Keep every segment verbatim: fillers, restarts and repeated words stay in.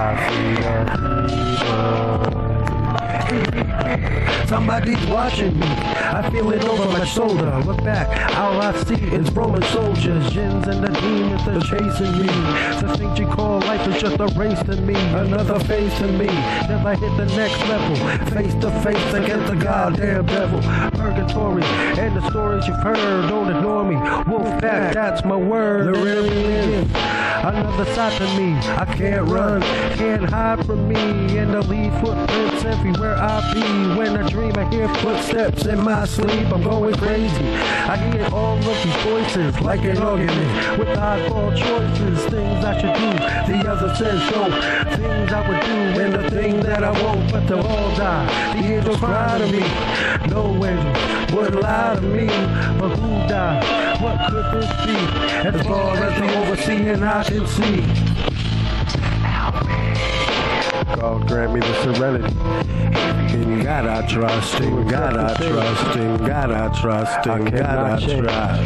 see the somebody's watching me. I feel it over my shoulder. Look back, all I see is Roman soldiers, gins and the demons that are chasing me. The things you call life is just a race to me, another face to me. If I hit the next level, face to face against the goddamn devil. Purgatory and the stories you've heard, don't ignore me. Wolfpack, that's my word. There really is another side to me. I can't run, can't hide from me, and the lead footprints everywhere I be. When I dream, I hear footsteps in my sleep. I'm going crazy. I hear all of these voices like an argument with oddball choices. Things I should do, the other says don't. Things I would do and the thing that I won't, but they'll all die. The angels cry to me. No angel would lie to me, but who died? What could this be? As far as the overseeing I can see. God grant me the serenity. In God I trust, in God I trust, in God I trust, in God I trust.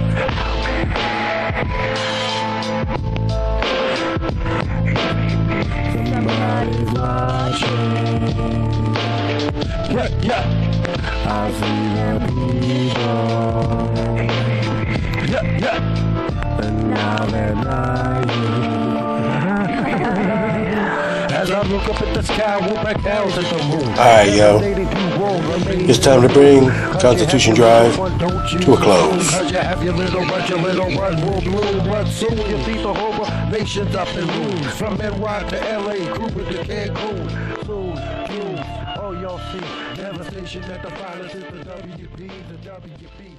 Somebody's watching. Yeah, yeah. I see the people. Yeah, yeah. And now they're not here. As I look up at the sky, with my cows at the moon. Alright, yo. It's time to bring Constitution Drive to a close. Nations up in rooms from N Y to L A, Cuba to Cancun. Soon, Cuba, oh y'all see, devastation at the finest is the W P, the W P.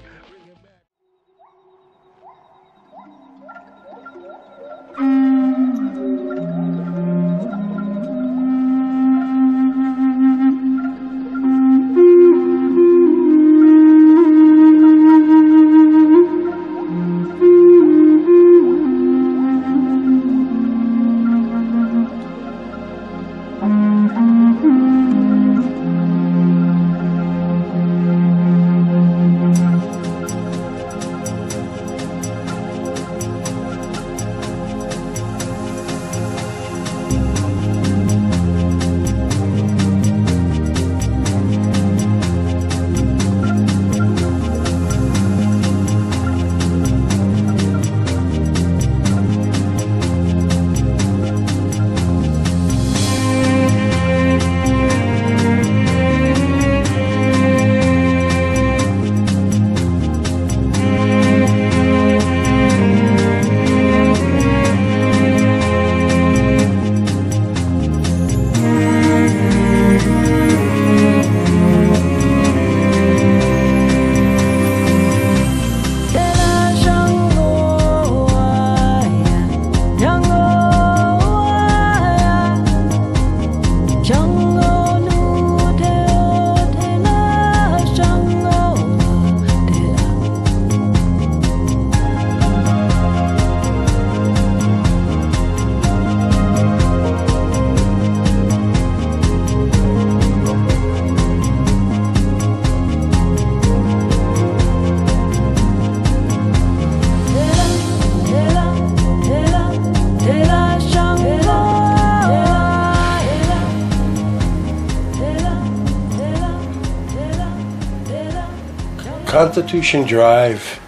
Constitution Drive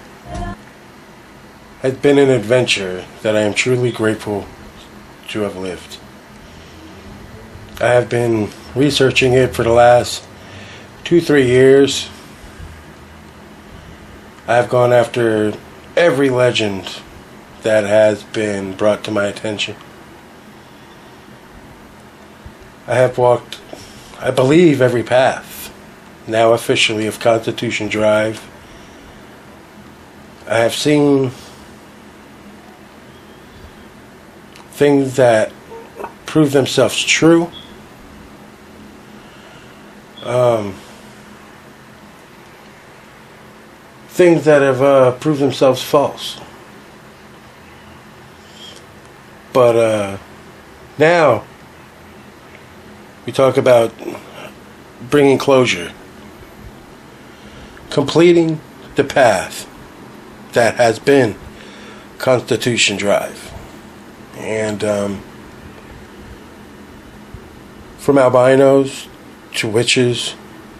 has been an adventure that I am truly grateful to have lived. I have been researching it for the last two, three years. I have gone after every legend that has been brought to my attention. I have walked, I believe, every path now officially of Constitution Drive. I have seen things that prove themselves true. Um, things that have uh, proved themselves false. But uh, now we talk about bringing closure, completing the path that has been Constitution Drive. And um, From albinos to witches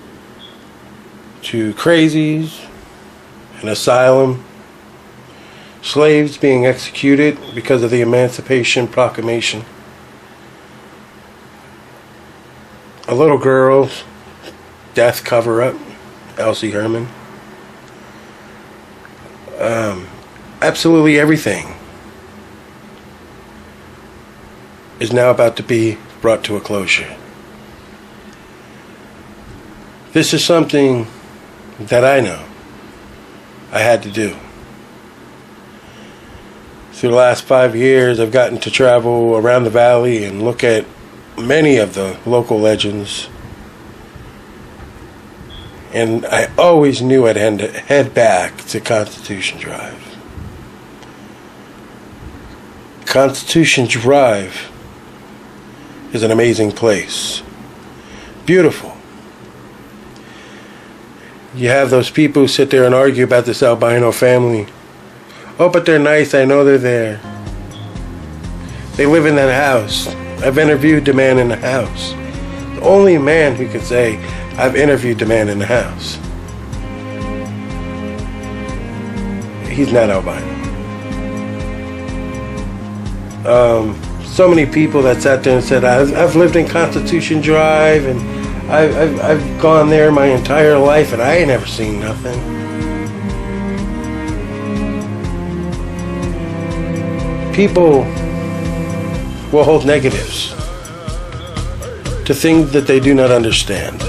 to crazies, an asylum, slaves being executed because of the Emancipation Proclamation, a little girl's death cover-up, Elsie Herman. Um, absolutely everything is now about to be brought to a closure. This is something that I know I had to do. Through the last five years, I've gotten to travel around the valley and look at many of the local legends. And I always knew I'd head back to Constitution Drive. Constitution Drive is an amazing place. Beautiful. You have those people who sit there and argue about this albino family. Oh, but they're nice. I know they're there. They live in that house. I've interviewed the man in the house. The only man who could say, I've interviewed the man in the house. He's not albino. Um, so many people that sat there and said, I've, I've lived in Constitution Drive and I've, I've, I've gone there my entire life and I ain't never seen nothing. People will hold negatives to things that they do not understand.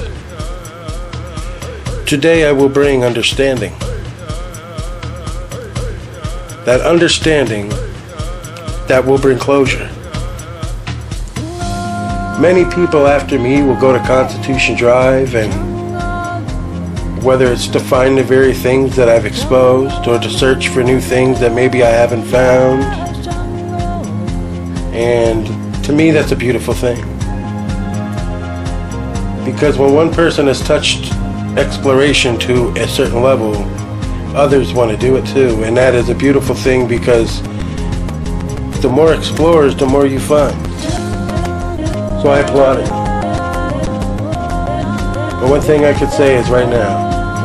Today I will bring understanding. That understanding that will bring closure. Many people after me will go to Constitution Drive, and whether it's to find the very things that I've exposed or to search for new things that maybe I haven't found. And to me, that's a beautiful thing. Because when one person has touched exploration to a certain level, others want to do it too. And that is a beautiful thing, because the more explorers, the more you find. So I applaud it. But one thing I could say is right now,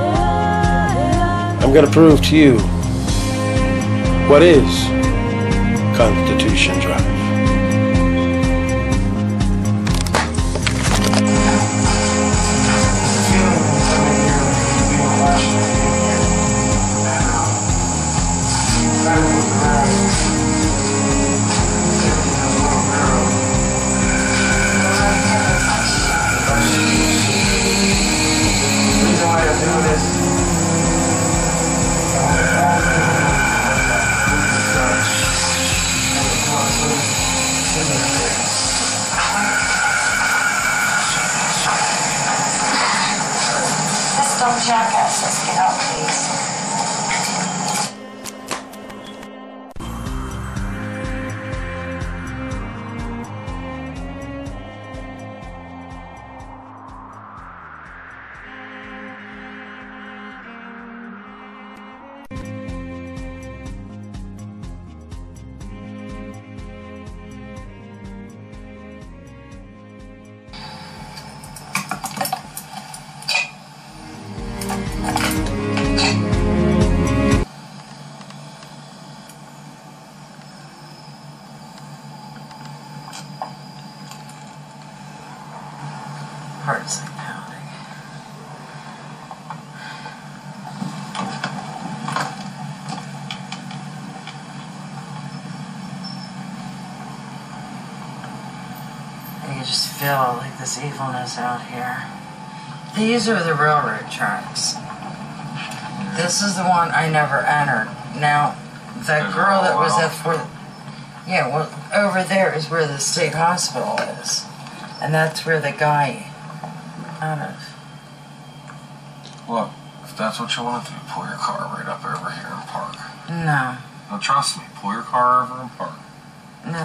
I'm going to prove to you what is Constitution Drive. Jackass, let's get out, please. Heart's like pounding. I can just feel like this evilness out here. These are the railroad tracks. This is the one I never entered. Now, that girl that was at for, yeah, well, over there is where the state hospital is, and that's where the guy. Out of. Look, if that's what you want to do, pull your car right up over here and park. No. No, trust me, pull your car over and park. No.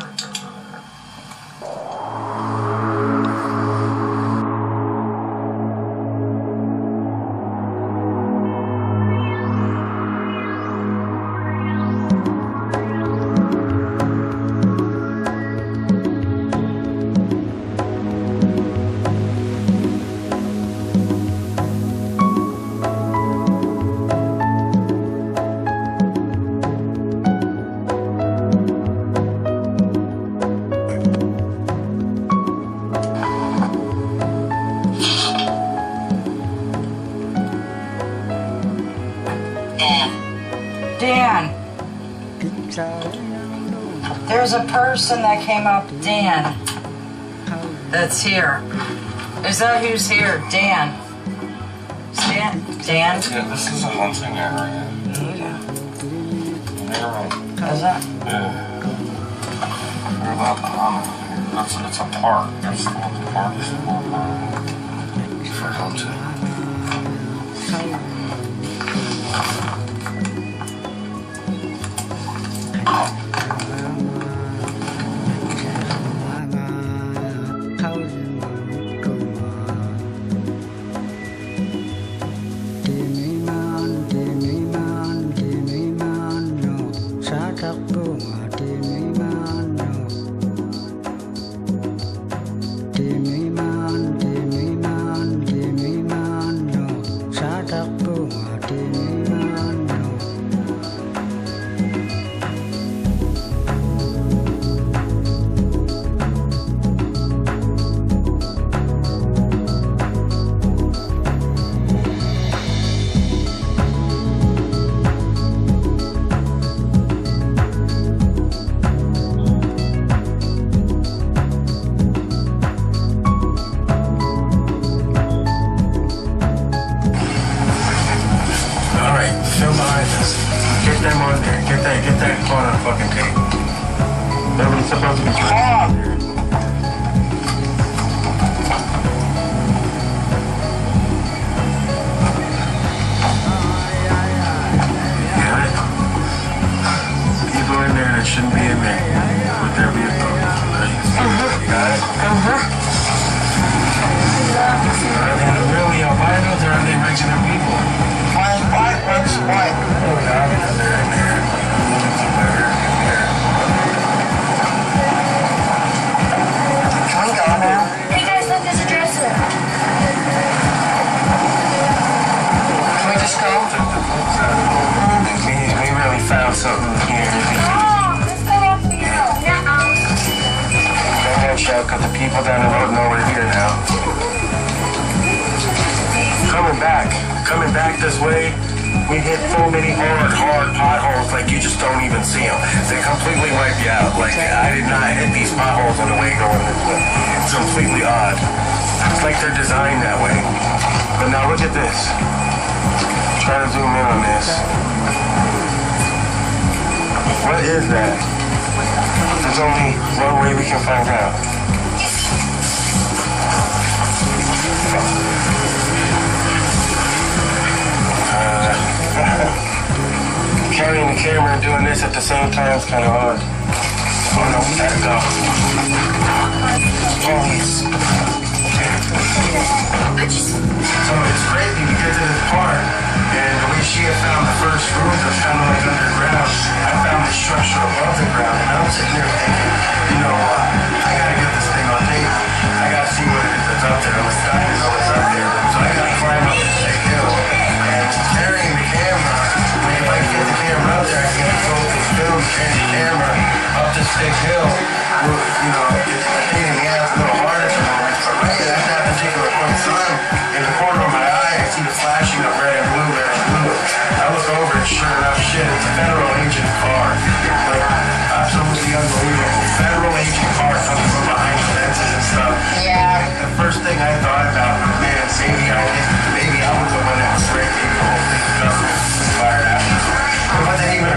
There's a person that came up, Dan, that's here. Is that who's here? Dan. Dan? Dan? Yeah, this is a hunting area. Okay. Yeah. Is that? Yeah. We're about to hunt it. That's, it's a park. That's the local park. It's the local park. For hunting. Shouldn't be in there. Would there be a boat? You got it? Uh-huh. Are they really albinos or are they regular people? White, white, what's white? Oh, yeah, they're in there. Can we go now? Hey guys, look, there's a dresser. Can we just go? We, we really found something here. Oh, let's go up here. Nuh-uh. Go ahead, Shell, because the people down the road know we're here now. Coming back, coming back this way, we hit so many hard, hard potholes like you just don't even see them. They completely wipe you out. Like, I did not hit these potholes on the way going this way. It's completely odd. It's like they're designed that way. But now look at this. Try to zoom in on this. What is that? There's only one way we can find out. Uh, carrying the camera and doing this at the same time is kind of hard. Oh no, we gotta go. Police. So it's crazy, we get to this part, and the way she had found the first room was kind of like underground. I found the structure above the ground, and I'm sitting there thinking, you know what, I gotta get this thing on tape. I gotta see what it is that's up there. I'm dying to know what's up there. So I gotta climb up this big hill, and carrying the camera, like if I can get the camera up there, I can go to film, carry the camera up this big hill. You know, it's a pain in the ass, a little hard at the moment, but right at that particular point in time, in the corner of my eye, I see the flashing of red and blue, red and blue. I look over and sure enough, shit, it's a federal agent car. Like, absolutely unbelievable. Federal agent car coming from behind fences and stuff. Yeah. The first thing I thought about was, man, maybe I, maybe I was the one that was breaking the whole thing. The government was fired after. But then even...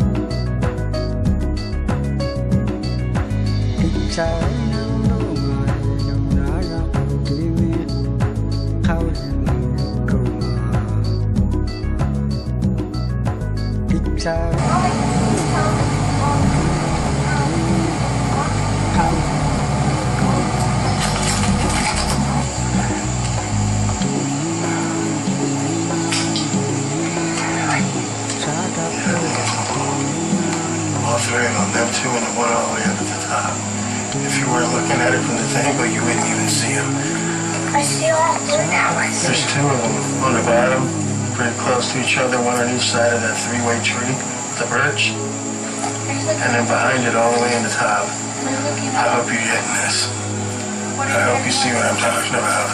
All three of them, them two and the one all the way up at the top. If you were looking at it from this angle, you wouldn't even see them. I see all blue now. I see. There's two of them on the bottom, pretty close to each other, one on each side of that three-way tree, the birch, and then behind it all the way in the top. I hope you're getting this. I hope you see what I'm talking about.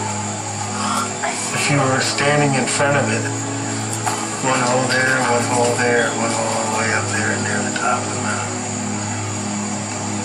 If you were standing in front of it, one hole there, one hole there, one hole all the way up there and near the top of the mountain.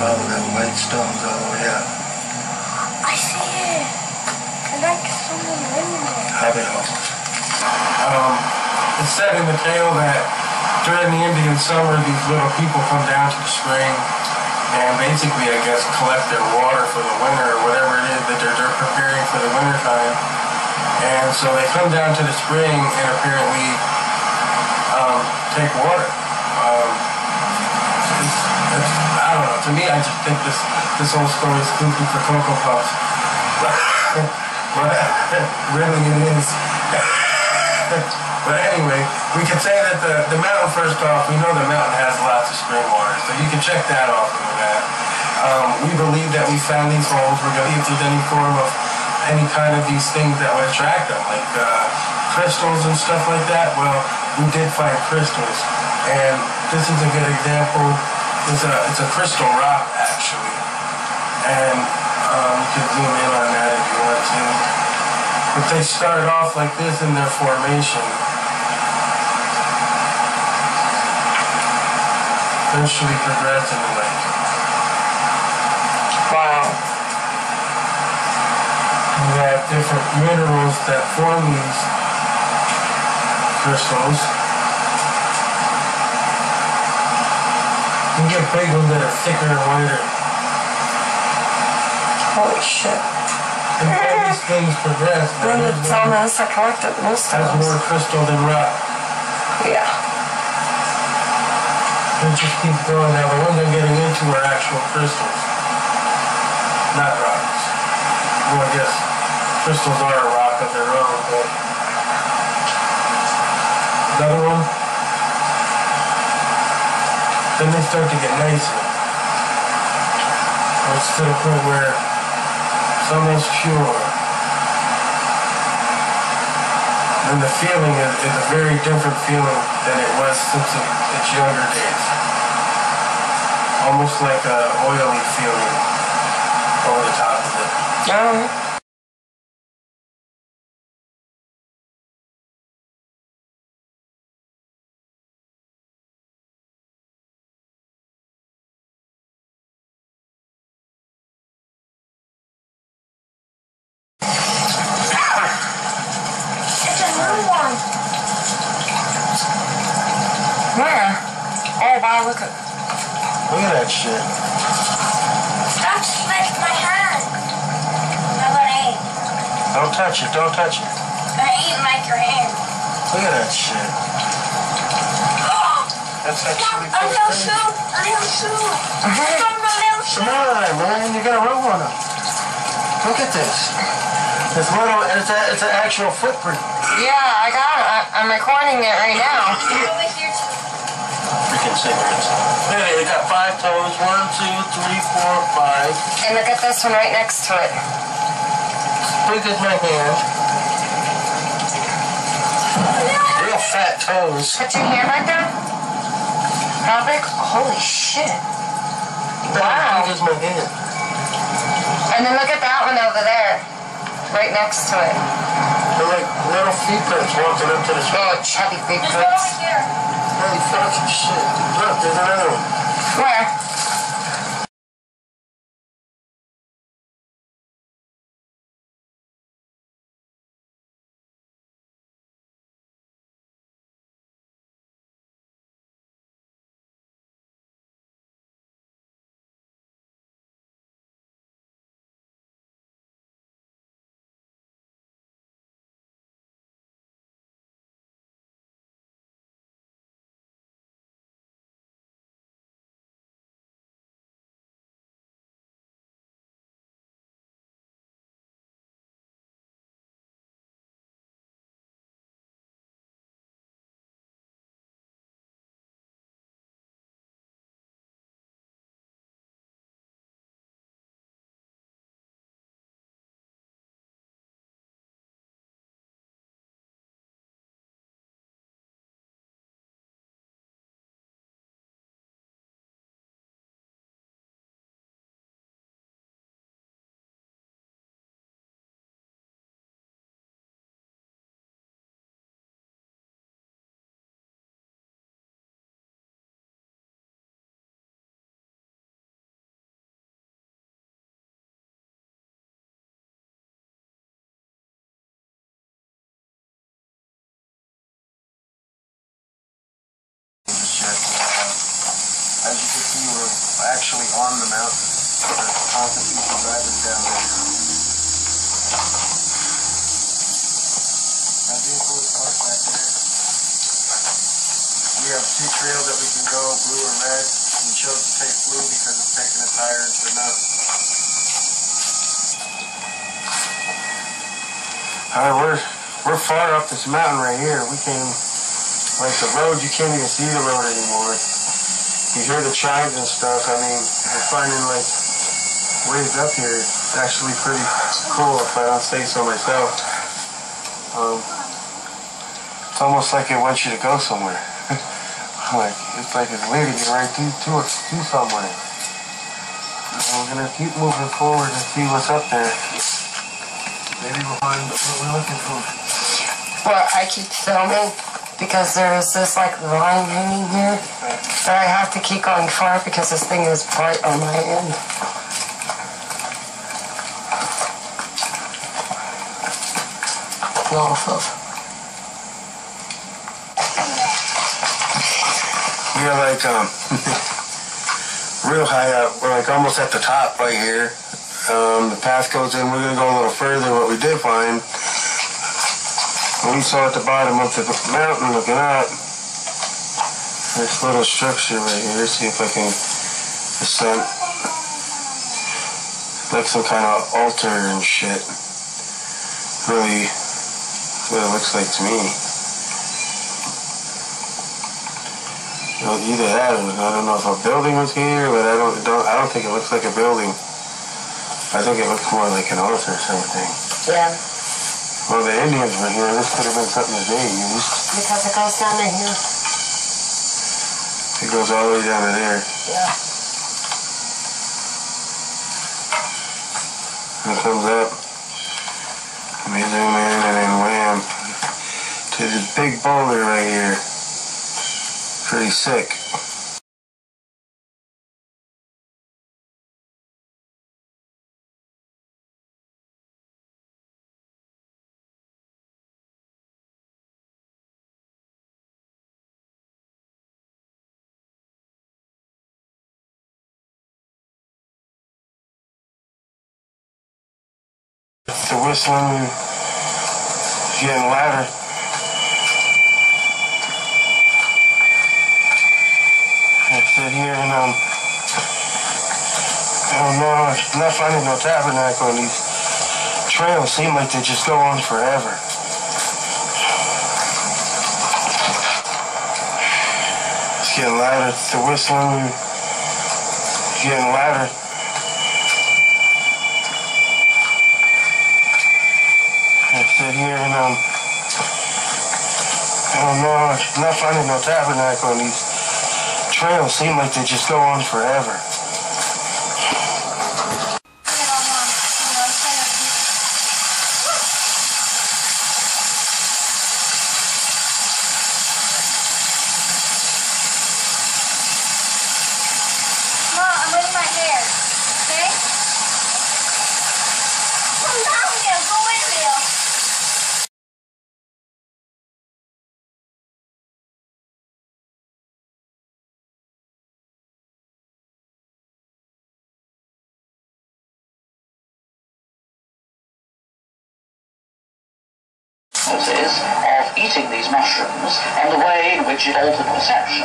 Follow that white stones all the way up. I see it. I like someone living there. Hobbit hole. Um, it's said in the tale that during the Indian summer, these little people come down to the spring and basically, I guess, collect their water for the winter or whatever it is that they're, they're preparing for the winter time. And so they come down to the spring and apparently um, take water. Um, it's, it's, I don't know. To me, I just think this this whole story is spooky for Cocoa Puffs. But really it is. But anyway, we can say that the, the mountain, first off, we know the mountain has lots of spring water, so you can check that off from the map. Um, we believe that we found these holes. We're going to see if there's any form of any kind of these things that would attract them, like uh, crystals and stuff like that. Well, we did find crystals, and this is a good example. It's a, it's a crystal rock, actually, and um, you can zoom in on that if you want to. But they started off like this in their formation. Eventually progressed into like, wow. We have different minerals that form these crystals. You get big ones that are thicker and whiter. Holy shit. And all these things progress. Then it's almost I collected most of Has those. more crystal than rock. Yeah. It just keeps going. Now the ones I'm getting into are actual crystals, not rocks. Well, I guess crystals are a rock of their own, but another one. Then they start to get nicer. It's to the point where it's almost pure. And the feeling is, is a very different feeling than it was since it, its younger days. Almost like a oily feeling over the top of it. Oh. It's a new one. Where? Oh wow, look at Look at that shit. Stop smacking my hand. I'm gonna eat. Don't touch it, don't touch it. I'm gonna eat and make your hand. Look at that shit. Oh! That's Stop! actually A pretty little crazy. soup! A little soup! Stop a little soup! Come on, man, you gotta rub one up. Look at this. It's little, it's, a, it's an actual footprint. Yeah, I got it. I, I'm recording it right now. Over here too. Freaking cigarettes. Look at it, it got five toes. One, two, three, four, five. And look at this one right next to it. Big as my hand. Real fat toes. Put your hand right there. How big? Holy shit. Wow. Big as my hand. And then look at that one over there. Right next to it. They're like little feet prints walking up to the street. Oh, chubby big Just go boots. over here. Holy fucking shit. Look, there's another one. Where? actually on the mountain. There's constant people driving down there. My vehicle is parked back there. We have two trails that we can go, blue or red. We chose to take blue because it's taking us higher into the mountain. Alright, we're, we're far up this mountain right here. We came, like the road, you can't even see the road anymore. You hear the chimes and stuff. I mean, we're finding like ways up here. It's actually pretty cool if I don't say so myself. Um, it's almost like it wants you to go somewhere. Like, it's like it's leading you right to, to, to somewhere. And we're gonna keep moving forward and see what's up there. Maybe we'll find what we're looking for. Well, I keep filming because there's this like line hanging here that I have to keep going far because this thing is bright on my end. Off of. We're like um real high up. We're like almost at the top right here. Um, the path goes in. We're gonna go a little further. What we did find, when we saw at the bottom of the mountain looking up, this little structure right here. Let's see if I can ascend. Like some kind of altar and shit. Really, what it looks like to me. Well, either that, or I don't know if a building was here, but I don't, don't, I don't think it looks like a building. I think it looks more like an altar or something. Yeah. Well, the Indians were here. This could have been something that they used. Because it goes down to here. It goes all the way down to there. Yeah. And it comes up. Let me zoom in and then wham. To this big boulder right here. Pretty sick. The whistling is getting louder. I sit here and um, I don't know, I'm not finding no tabernacle, and these trails seem like they just go on forever. It's getting louder. The whistling is getting louder. I sit here and um, I don't know, I'm not finding no tabernacle, and these trails seem like they just go on forever. Mom, I'm wetting my hair. Okay? Come down here. Go in there. Of eating these mushrooms and the way in which it altered perception.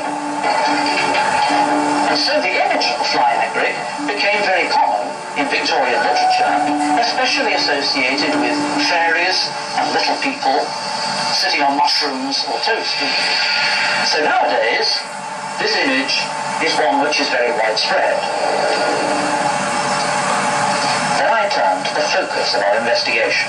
And so the image of the flying egg became very common in Victorian literature, especially associated with fairies and little people sitting on mushrooms or toast. So nowadays, this image is one which is very widespread. Then I turn to the focus of our investigation.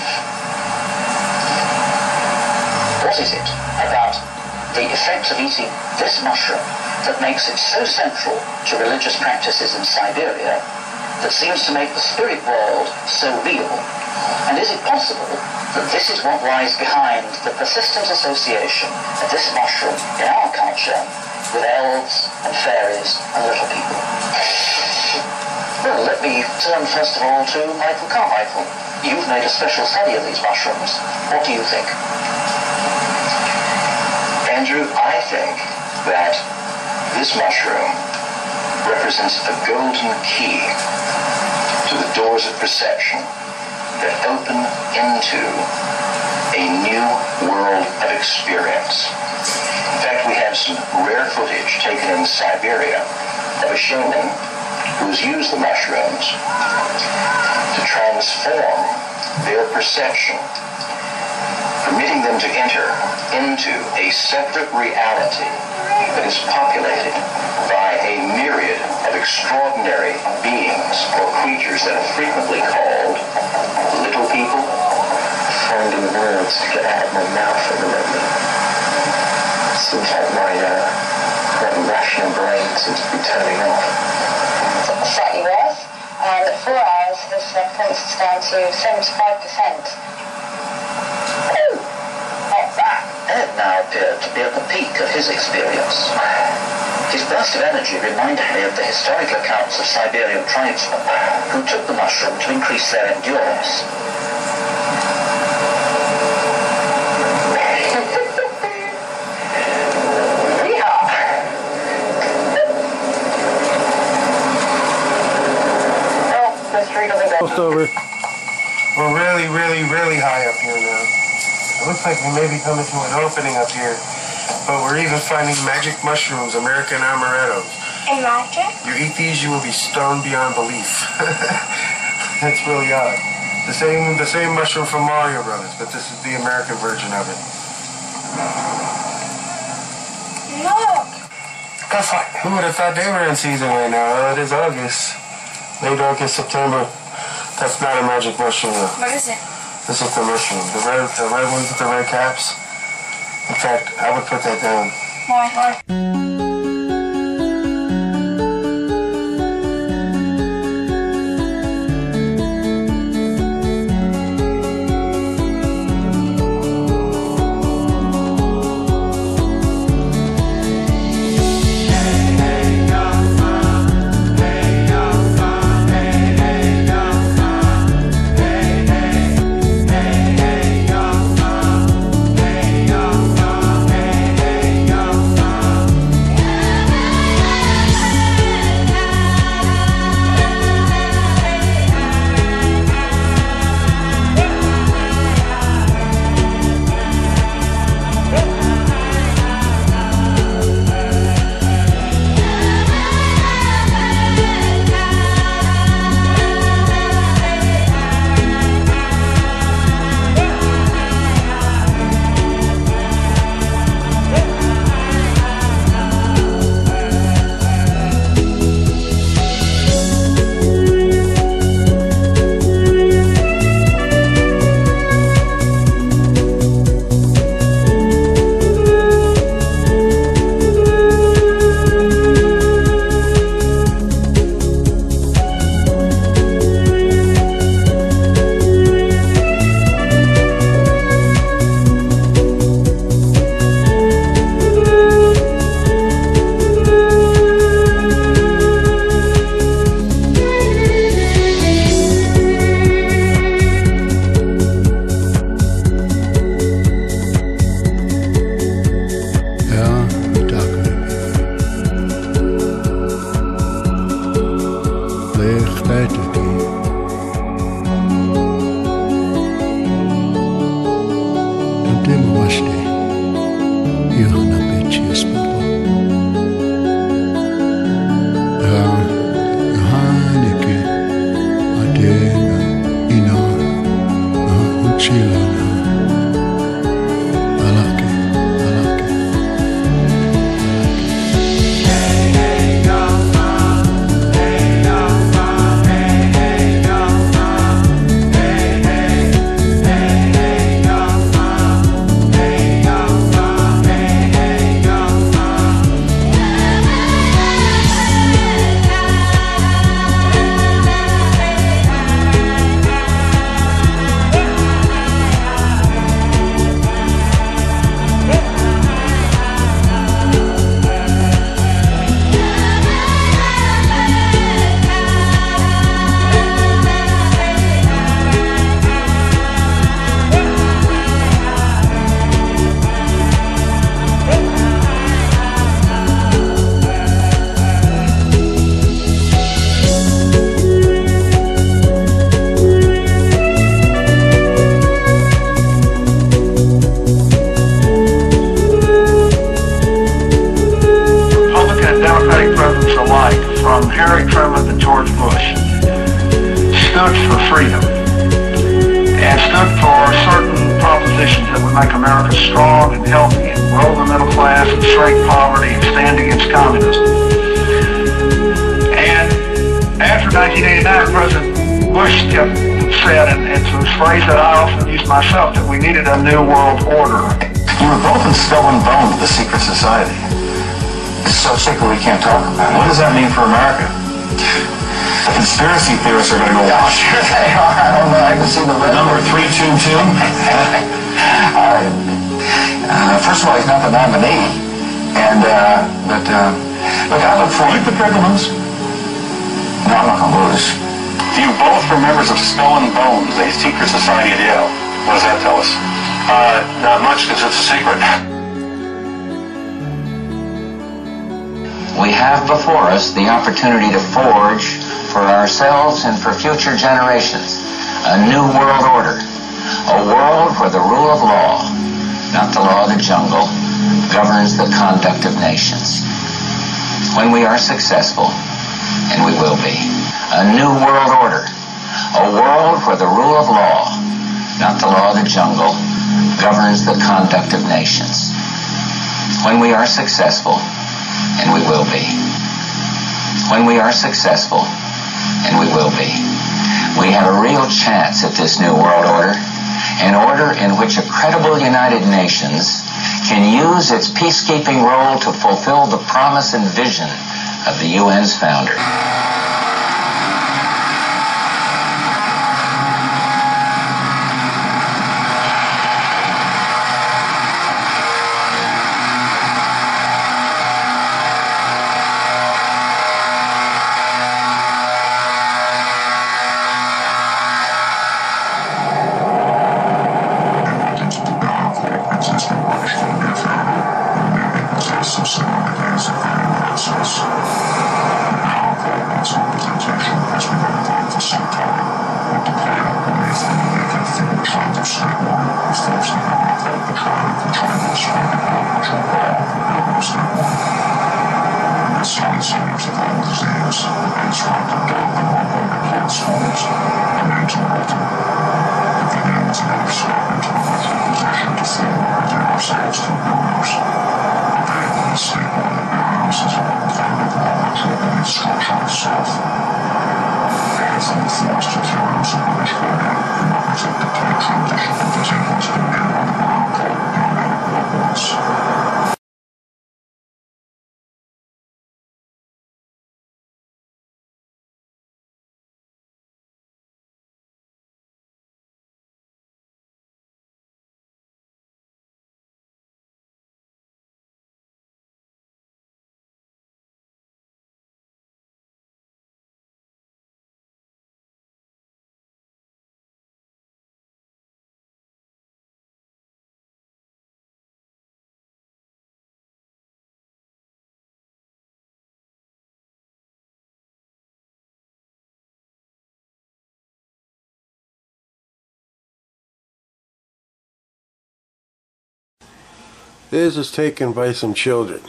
What is it about the effect of eating this mushroom that makes it so central to religious practices in Siberia that seems to make the spirit world so real? And is it possible that this is what lies behind the persistent association of this mushroom in our culture with elves and fairies and little people? Well, let me turn first of all to Michael Carmichael. You've made a special study of these mushrooms. What do you think? Andrew, I think that this mushroom represents a golden key to the doors of perception that open into a new world of experience. In fact, we have some rare footage taken in Siberia of a shaman who's used the mushrooms to transform their perception, permitting them to enter into a separate reality that is populated by a myriad of extraordinary beings or creatures that are frequently called little people. Finding words to get out of my mouth at the moment. Seems like my uh, my rational brain seems to be turning off. Slightly worse, and at four hours this uh, performance is down to seventy-five percent. Not bad. Ed now appeared to be at the peak of his experience. His burst of energy reminded me of the historical accounts of Siberian tribesmen who took the mushroom to increase their endurance. Almost over. We're really, really, really high up here now. It looks like we may be coming to an opening up here. But we're even finding magic mushrooms, American amaretto. And magic? You eat these, you will be stoned beyond belief. That's really odd. The same, the same mushroom from Mario Brothers, but this is the American version of it. Look! That's like, who would have thought they were in season right now? Uh, it is August. Late August, September. That's not a magic mushroom though. What is it? This is the mushroom. The red, the red ones with the red caps. In fact, I would put that down. Why? Why? stood for freedom and stood for certain propositions that would make America strong and healthy and grow the middle class and shrink poverty and stand against communism. And after nineteen eighty-nine, President Bush kept said, and it's a phrase that I often use myself, that we needed a new world order. You were both in skull and bone to the secret society. It's so secret we can't talk about it. What does that mean for America? The conspiracy theorists are going to go Oh, sure they are. I don't know. I can see the list. number three two two. uh, uh, first of all, he's not the nominee. And, uh, but, uh, look, I look for... Are you prepared to lose? No, I'm not going to lose. You both were members of Skull and Bones, a secret society at Yale. What does that tell us? Uh, not much, because it's a secret. We have before us the opportunity to forge for ourselves and for future generations a new world order, a world where the rule of law, not the law of the jungle, governs the conduct of nations. When we are successful, and we will be, a new world order, a world where the rule of law, not the law of the jungle, governs the conduct of nations. When we are successful, and we will be, when we are successful, and we will be, we have a real chance at this new world order, an order in which a credible United Nations can use its peacekeeping role to fulfill the promise and vision of the U N's founder. This is taken by some children.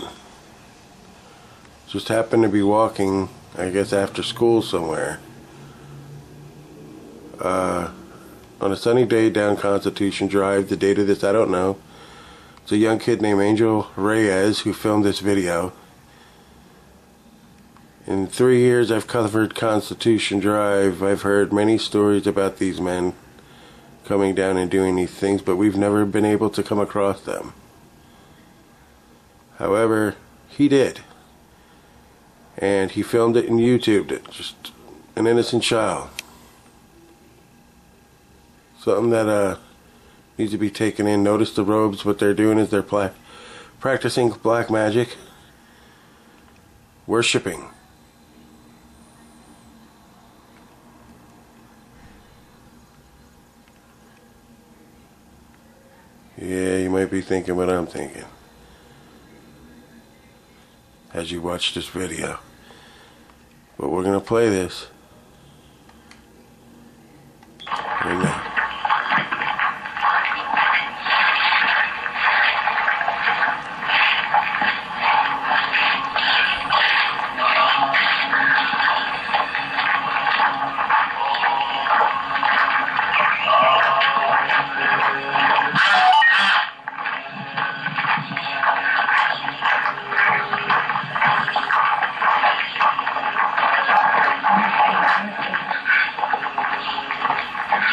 Just happened to be walking, I guess after school somewhere. Uh, on a sunny day down Constitution Drive. The date of this, I don't know. It's a young kid named Angel Reyes who filmed this video. In three years I've covered Constitution Drive. I've heard many stories about these men coming down and doing these things, but we've never been able to come across them. However, he did. And he filmed it and YouTubed it. Just an innocent child. Something that uh, needs to be taken in. Notice the robes. What they're doing is they're pla practicing black magic. Worshipping. Yeah, you might be thinking what I'm thinking as you watch this video. But we're going to play this right now.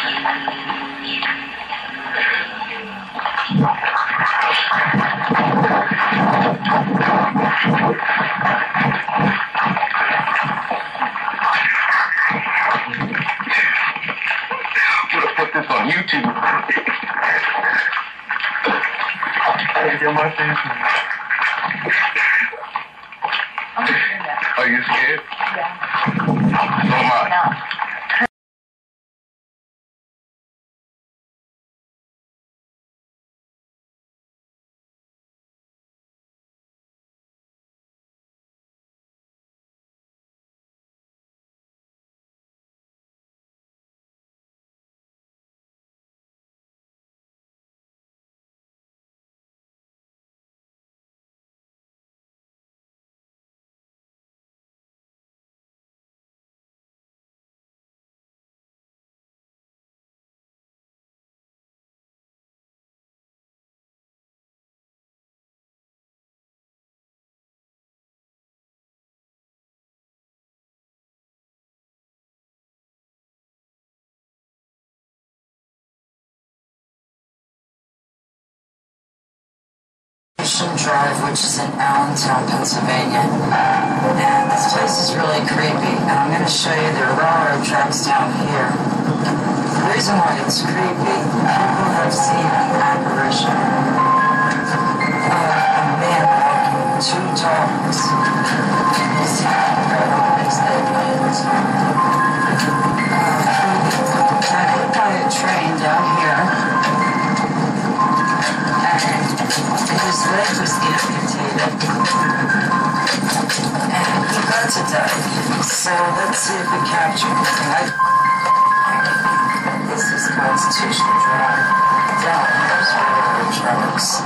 Put this on YouTube. Get my face. Are you scared? Yeah. So am I. No. Drive, which is in Allentown, Pennsylvania. And this place is really creepy. And I'm going to show you the railroad tracks down here. The reason why it's creepy, people have seen an apparition of a man walking two dogs. You see how nice they live. Uh, I hit by a train down here. His leg was amputated, and he got to die. So let's see if we capture anything. I, this is Constitution Drive. Down here's railroad tracks.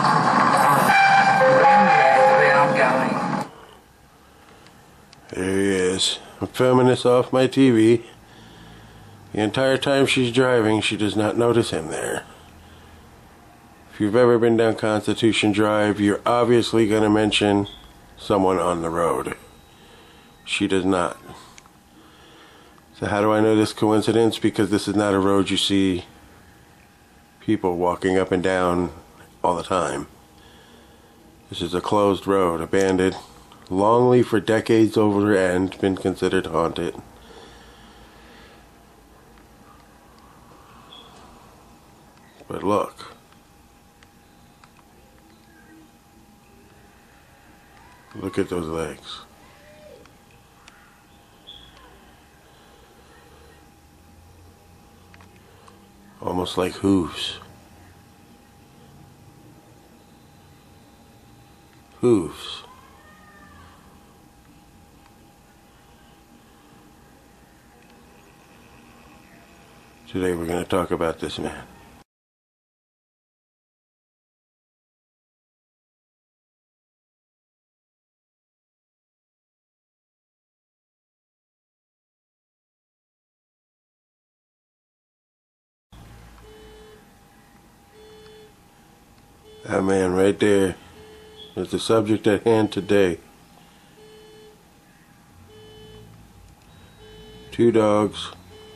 Uh, the way I'm going. There he is. I'm filming this off my T V. The entire time she's driving, she does not notice him there. If you've ever been down Constitution Drive, you're obviously going to mention someone on the road. She does not. So how do I know this coincidence? Because this is not a road you see people walking up and down all the time. This is a closed road, abandoned, longly for decades over and been considered haunted. But look. Look at those legs. Almost like hooves. Hooves. Today we're going to talk about this man. That man right there is the subject at hand today. Two dogs.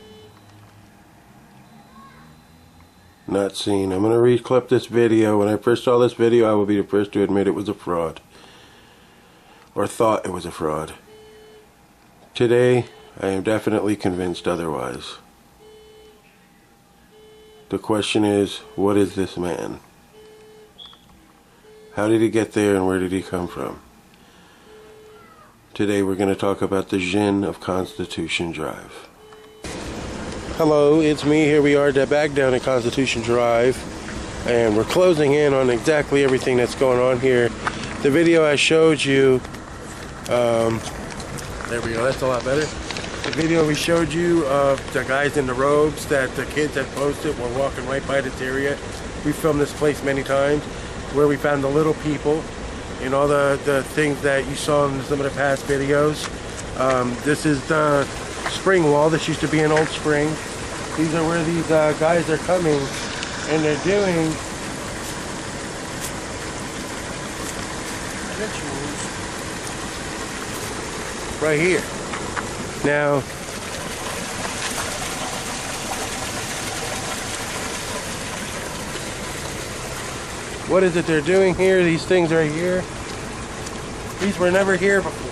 Not seen. I'm going to reclip this video. When I first saw this video, I will be the first to admit it was a fraud. Or thought it was a fraud. Today, I am definitely convinced otherwise. The question is, what is this man? How did he get there and where did he come from? Today we're going to talk about the Djinn of Constitution Drive. Hello, it's me. Here we are back down at Constitution Drive. And we're closing in on exactly everything that's going on here. The video I showed you, um, there we go, that's a lot better. The video we showed you of the guys in the robes that the kids had posted were walking right by this area. We filmed this place many times, where we found the little people and all the, the things that you saw in some of the past videos. Um, this is the spring wall. This used to be an old spring. These are where these uh, guys are coming, and they're doing rituals right here. Now, What is it they're doing here? These things right here. These were never here before.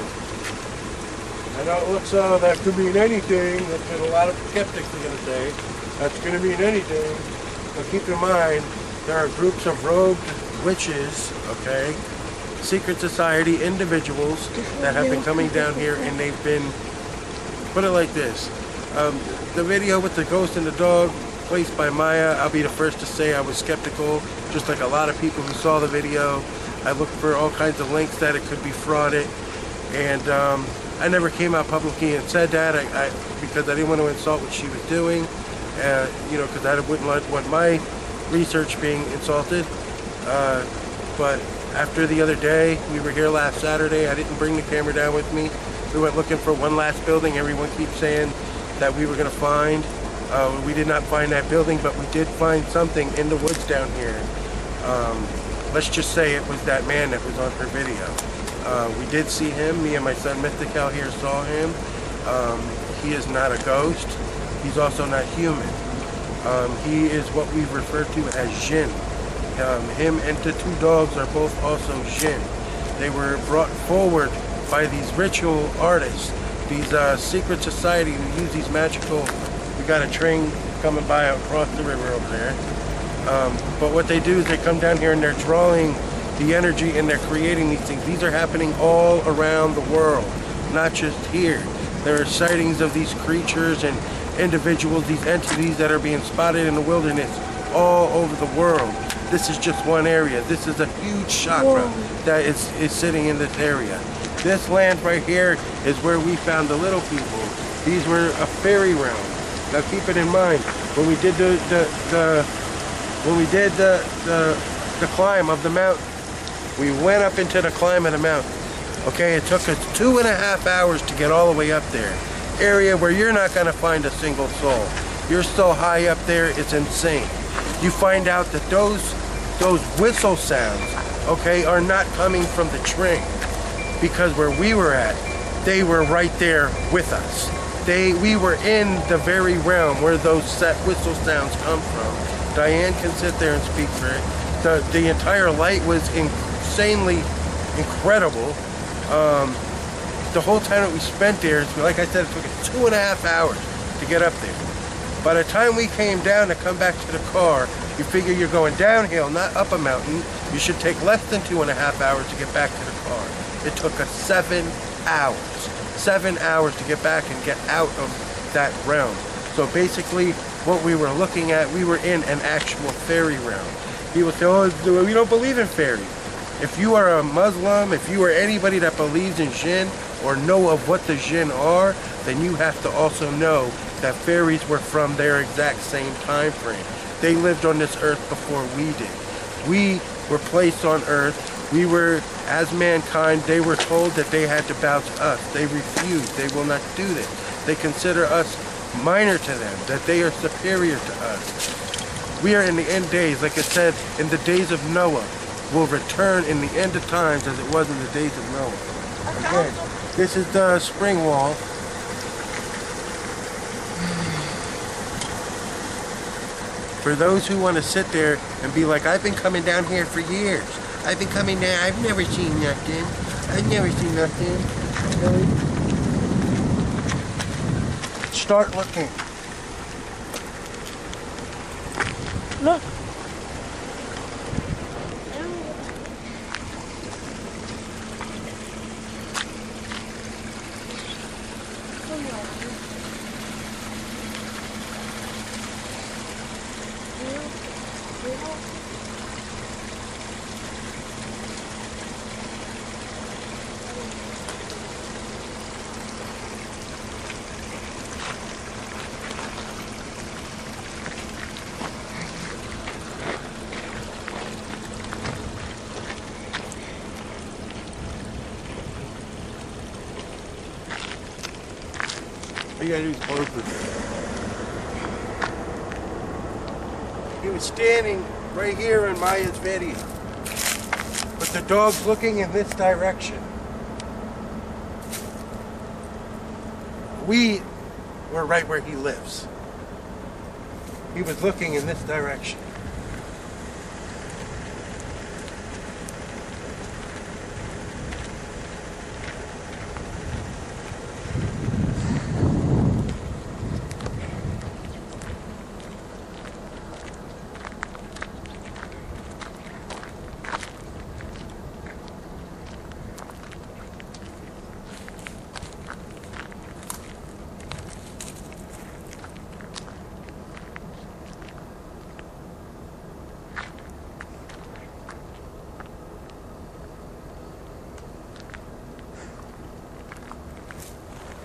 I know it looks uh, that could mean anything. That's what a lot of skeptics are going to say. That's going to mean anything. But keep in mind, there are groups of robed witches, okay, secret society individuals that have been coming down here, and they've been, put it like this, um, the video with the ghost and the dog placed by Maya, I'll be the first to say I was skeptical, just like a lot of people who saw the video. I looked for all kinds of links that it could be frauded, and um, I never came out publicly and said that I, I, because I didn't want to insult what she was doing, uh, you know, because I wouldn't want my research being insulted. Uh, but after the other day, we were here last Saturday, I didn't bring the camera down with me. We went looking for one last building. Everyone keeps saying that we were going to find. Uh, we did not find that building, but we did find something in the woods down here. Um, let's just say it was that man that was on her video. Uh, we did see him. Me and my son Mythical here saw him. Um, he is not a ghost. He's also not human. Um, he is what we refer to as Jinn. Um, him and the two dogs are both also Jinn. They were brought forward by these ritual artists, these uh, secret society who use these magical, we got a train coming by across the river over there. Um, but what they do is they come down here and they're drawing the energy and they're creating these things. These are happening all around the world, not just here. There are sightings of these creatures and individuals, these entities that are being spotted in the wilderness all over the world. This is just one area. This is a huge chakra Whoa. that is, is sitting in this area. This land right here is where we found the little people. These were a fairy realm. Now keep it in mind, when we did the, the, the when we did the, the, the climb of the mountain, we went up into the climb of the mountain. Okay, it took us two and a half hours to get all the way up there. Area where you're not gonna find a single soul. You're so high up there, it's insane. You find out that those, those whistle sounds, okay, are not coming from the train. Because where we were at, they were right there with us. They, we were in the very realm where those set whistle sounds come from. Diane can sit there and speak for it. The, the entire light was insanely incredible. Um, the whole time that we spent there, like I said, it took us two and a half hours to get up there. By the time we came down to come back to the car, you figure you're going downhill, not up a mountain. You should take less than two and a half hours to get back to the car. It took us seven hours. Seven hours to get back and get out of that realm. So basically, what we were looking at, we were in an actual fairy realm. People say, oh, we don't believe in fairies. If you are a Muslim, if you are anybody that believes in Jinn or know of what the Jinn are, then you have to also know that fairies were from their exact same time frame. They lived on this earth before we did. We were placed on earth. We were, as mankind, they were told that they had to bow to us. They refused. They will not do this. They consider us minor to them, that they are superior to us. We are in the end days, like I said, in the days of Noah, will return in the end of times as it was in the days of Noah. Again, this is the spring wall. For those who want to sit there and be like, I've been coming down here for years. I've been coming down, I've never seen nothing. I've never seen nothing. Start looking. Look. All you gotta do is close this. He was standing right here in Maya's video. But the dog's looking in this direction. We were right where he lives. He was looking in this direction.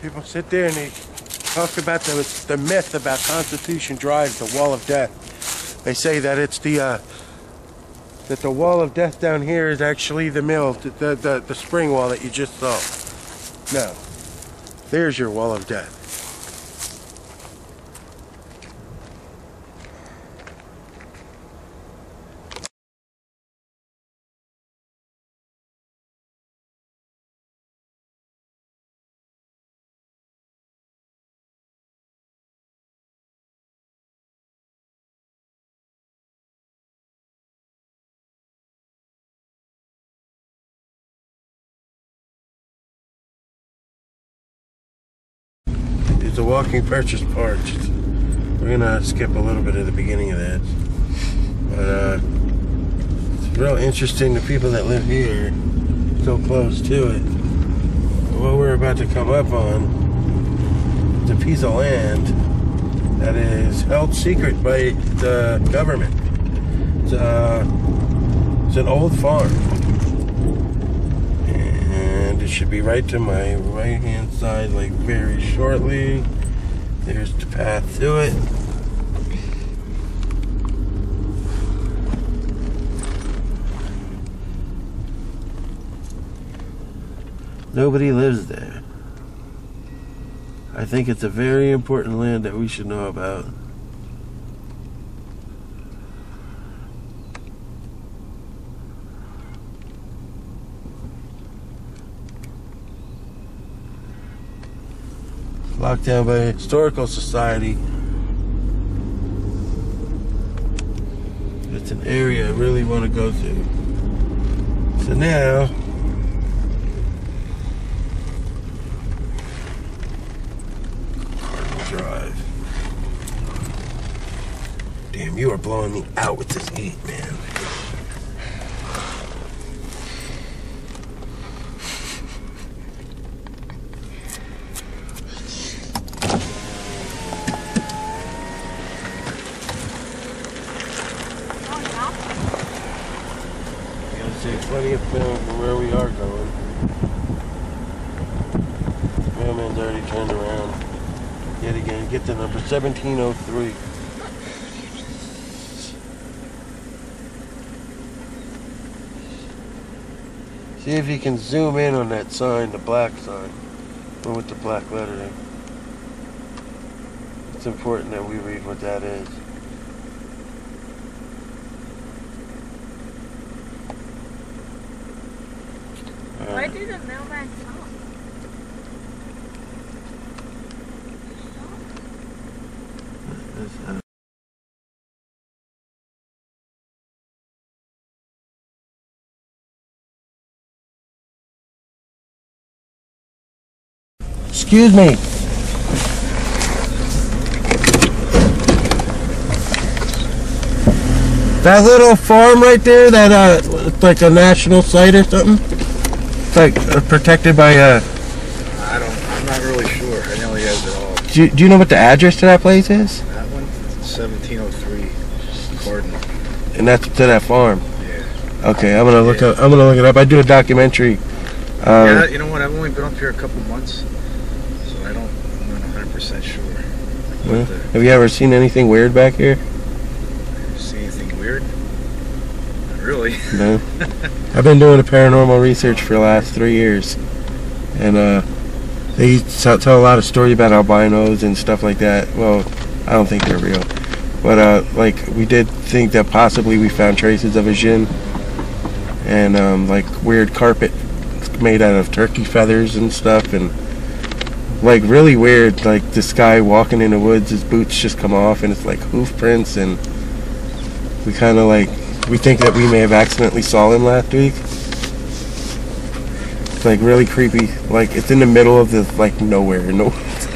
People sit there and they talk about the, the myth about Constitution Drive, the Wall of Death. They say that it's the uh, that the Wall of Death down here is actually the mill, the, the, the, the spring wall that you just saw. No. There's your Wall of Death. It's a walking purchase park. We're gonna skip a little bit of the beginning of that, but uh, it's real interesting. The people that live here, so close to it. What we're about to come up on is a piece of land that is held secret by the government. It's, uh, it's an old farm, and it should be right to my right hand side, like very shortly. There's the path to it. Nobody lives there. I think it's a very important land that we should know about. Locked down by a historical society. It's an area I really want to go to. So now, Drive. Damn, you are blowing me out with this heat, man. Plenty of film from where we are going. Mailman's already turned around. Yet again, get the number seventeen oh three. See if you can zoom in on that sign, the black sign, one with the black lettering. It's important that we read what that is. Why did the mailman stop? Excuse me. That little farm right there, that uh, it's like a national site or something. It's like uh, protected by uh. I don't. I'm not really sure. I know he has it all. Do you, Do you know what the address to that place is? That one, seventeen oh three, Cardinal. And that's to that farm. Yeah. Okay, I'm gonna look yeah. up. I'm gonna look it up. I do a documentary. Um, yeah, you know what? I've only been up here a couple months, so I don't. I'm not one hundred percent sure. Well, have you ever seen anything weird back here? See anything weird? Not really. No. I've been doing a paranormal research for the last three years, and uh, they tell, tell a lot of stories about albinos and stuff like that. Well, I don't think they're real, but uh, like we did think that possibly we found traces of a jinn, and um, like weird carpet made out of turkey feathers and stuff, and like really weird. Like this guy walking in the woods, his boots just come off, and it's like hoof prints, and we kind of like. We think that we may have accidentally saw him last week. It's like really creepy. Like it's in the middle of the like nowhere. No.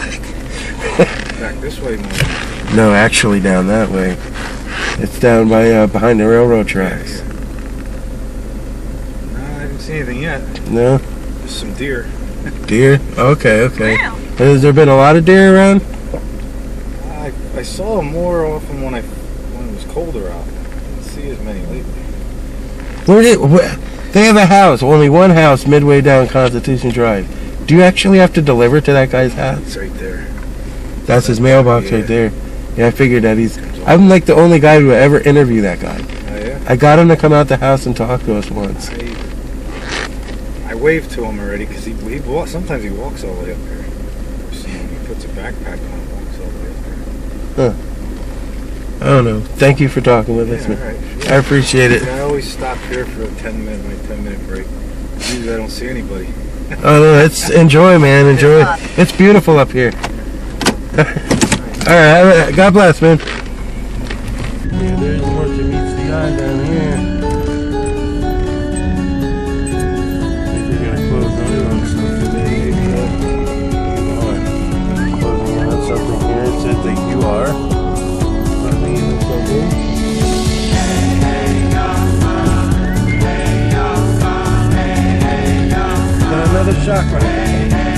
Back this way, man. No, actually down that way. It's down by uh, behind the railroad tracks. Yeah, yeah. No, I haven't seen anything yet. No. Just some deer. Deer? Okay, okay. Wow. Has there been a lot of deer around? I I saw them more often when I when it was colder out. See as many lately. Where did where, they have a house, only one house midway down Constitution Drive. Do you actually have to deliver to that guy's house? It's right there. That's his mailbox Yeah. right there. Yeah, I figured that he's... I'm like the only guy who would ever interview that guy. Oh, yeah? I got him to come out the house and talk to us once. I, I waved to him already because he, he walks, sometimes he walks all the way up here. I've seen him. He puts a backpack on and walks all the way up there. Huh. I don't know. Thank you for talking with Yeah, us, man. all right, sure. I appreciate it. I always stop here for a ten minute, my ten minute break. Usually I don't see anybody. Oh no, it's enjoy, man. Enjoy. It's beautiful up here. All right. God bless, man. Yeah, there's more to meets the eye down here. I think we're gonna close on something today. Closing on something here. It says that you are closing in on something. Got another chakra.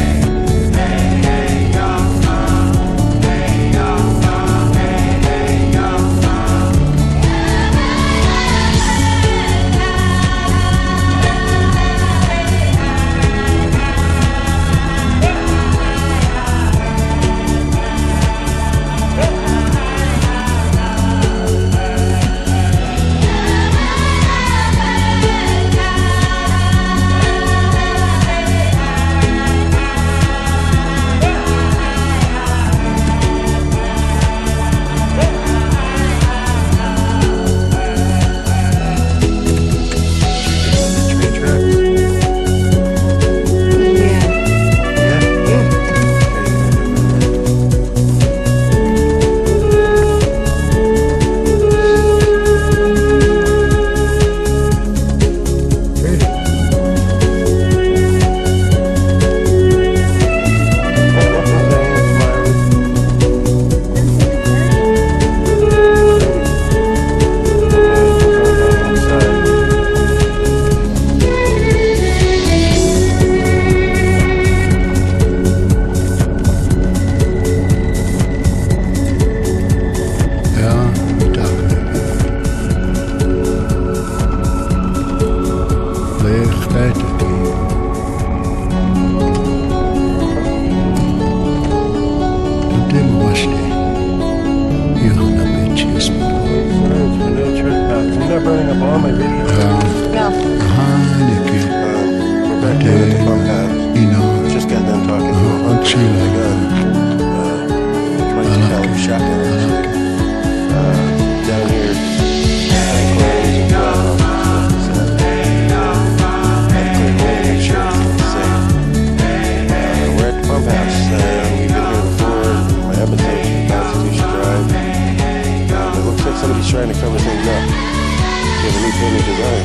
Trying to cover things up. Give a new painted design.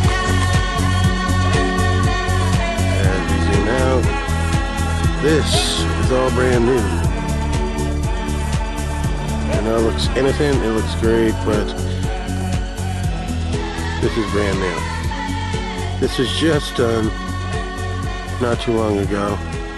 As we zoom out, this is all brand new. I know it looks innocent, it looks great, but this is brand new. This was just done not too long ago.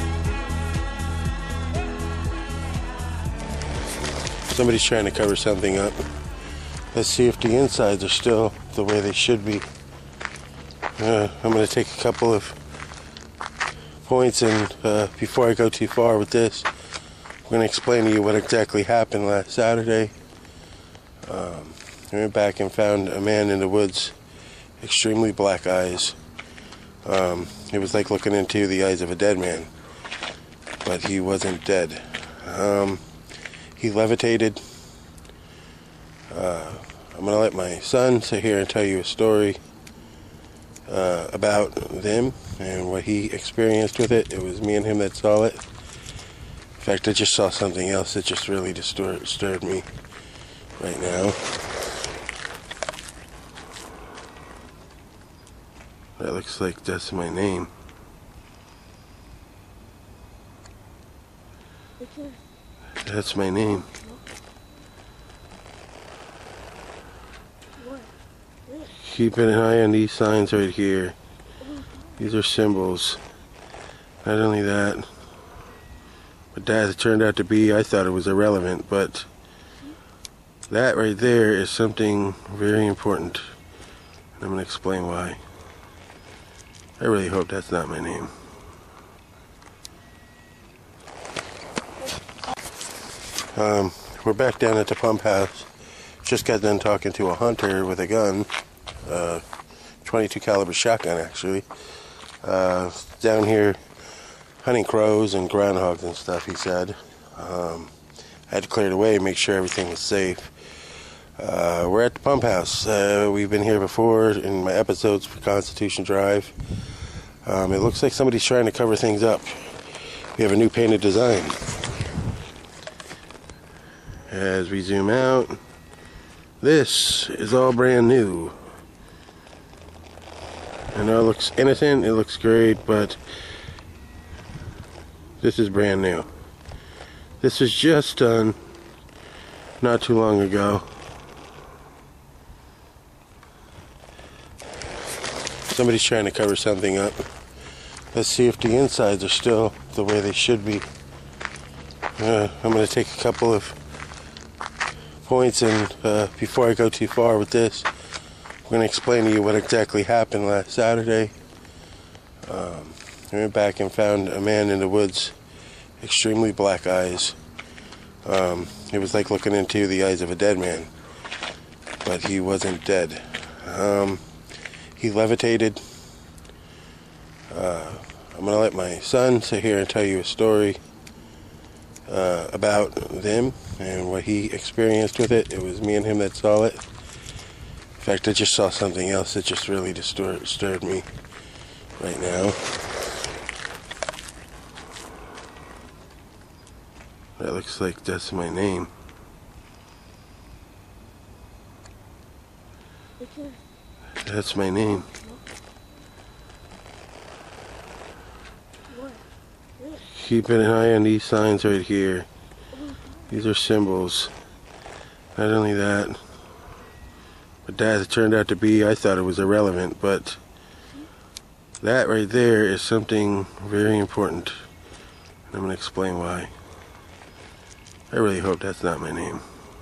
Somebody's trying to cover something up. Let's see if the insides are still the way they should be. Uh, I'm going to take a couple of points, and uh, before I go too far with this, I'm going to explain to you what exactly happened last Saturday. Um, I went back and found a man in the woods, extremely black eyes. Um, it was like looking into the eyes of a dead man, but he wasn't dead. Um, he levitated. Uh, I'm going to let my son sit here and tell you a story uh, about them and what he experienced with it. It was me and him that saw it. In fact, I just saw something else that just really distur- disturbed me right now. That looks like that's my name. That's my name. Keep an eye on these signs right here. These are symbols. Not only that, but that it turned out to be, I thought it was irrelevant, but that right there is something very important. I'm going to explain why. I really hope that's not my name. Um, we're back down at the pump house. Just got done talking to a hunter with a gun, uh, twenty-two caliber shotgun actually. Uh, down here hunting crows and groundhogs and stuff, he said. Um, I had to clear it away, make sure everything was safe. Uh, we're at the pump house. Uh, we've been here before in my episodes for Constitution Drive. Um, it looks like somebody's trying to cover things up. We have a new painted design. As we zoom out, this is all brand new. I know it looks innocent, it looks great, but this is brand new. This was just done not too long ago. Somebody's trying to cover something up. Let's see if the insides are still the way they should be. Uh, I'm going to take a couple of points, and uh, before I go too far with this, I'm going to explain to you what exactly happened last Saturday. Um, I went back and found a man in the woods, extremely black eyes. Um, it was like looking into the eyes of a dead man, but he wasn't dead. Um, he levitated. Uh, I'm going to let my son sit here and tell you a story uh, about them and what he experienced with it. It was me and him that saw it. In fact, I just saw something else that just really distur- disturbed me right now. That looks like that's my name. That's my name. Keep an eye on these signs right here. These are symbols. Not only that, but that it turned out to be, I thought it was irrelevant, but that right there is something very important. And I'm going to explain why. I really hope that's not my name.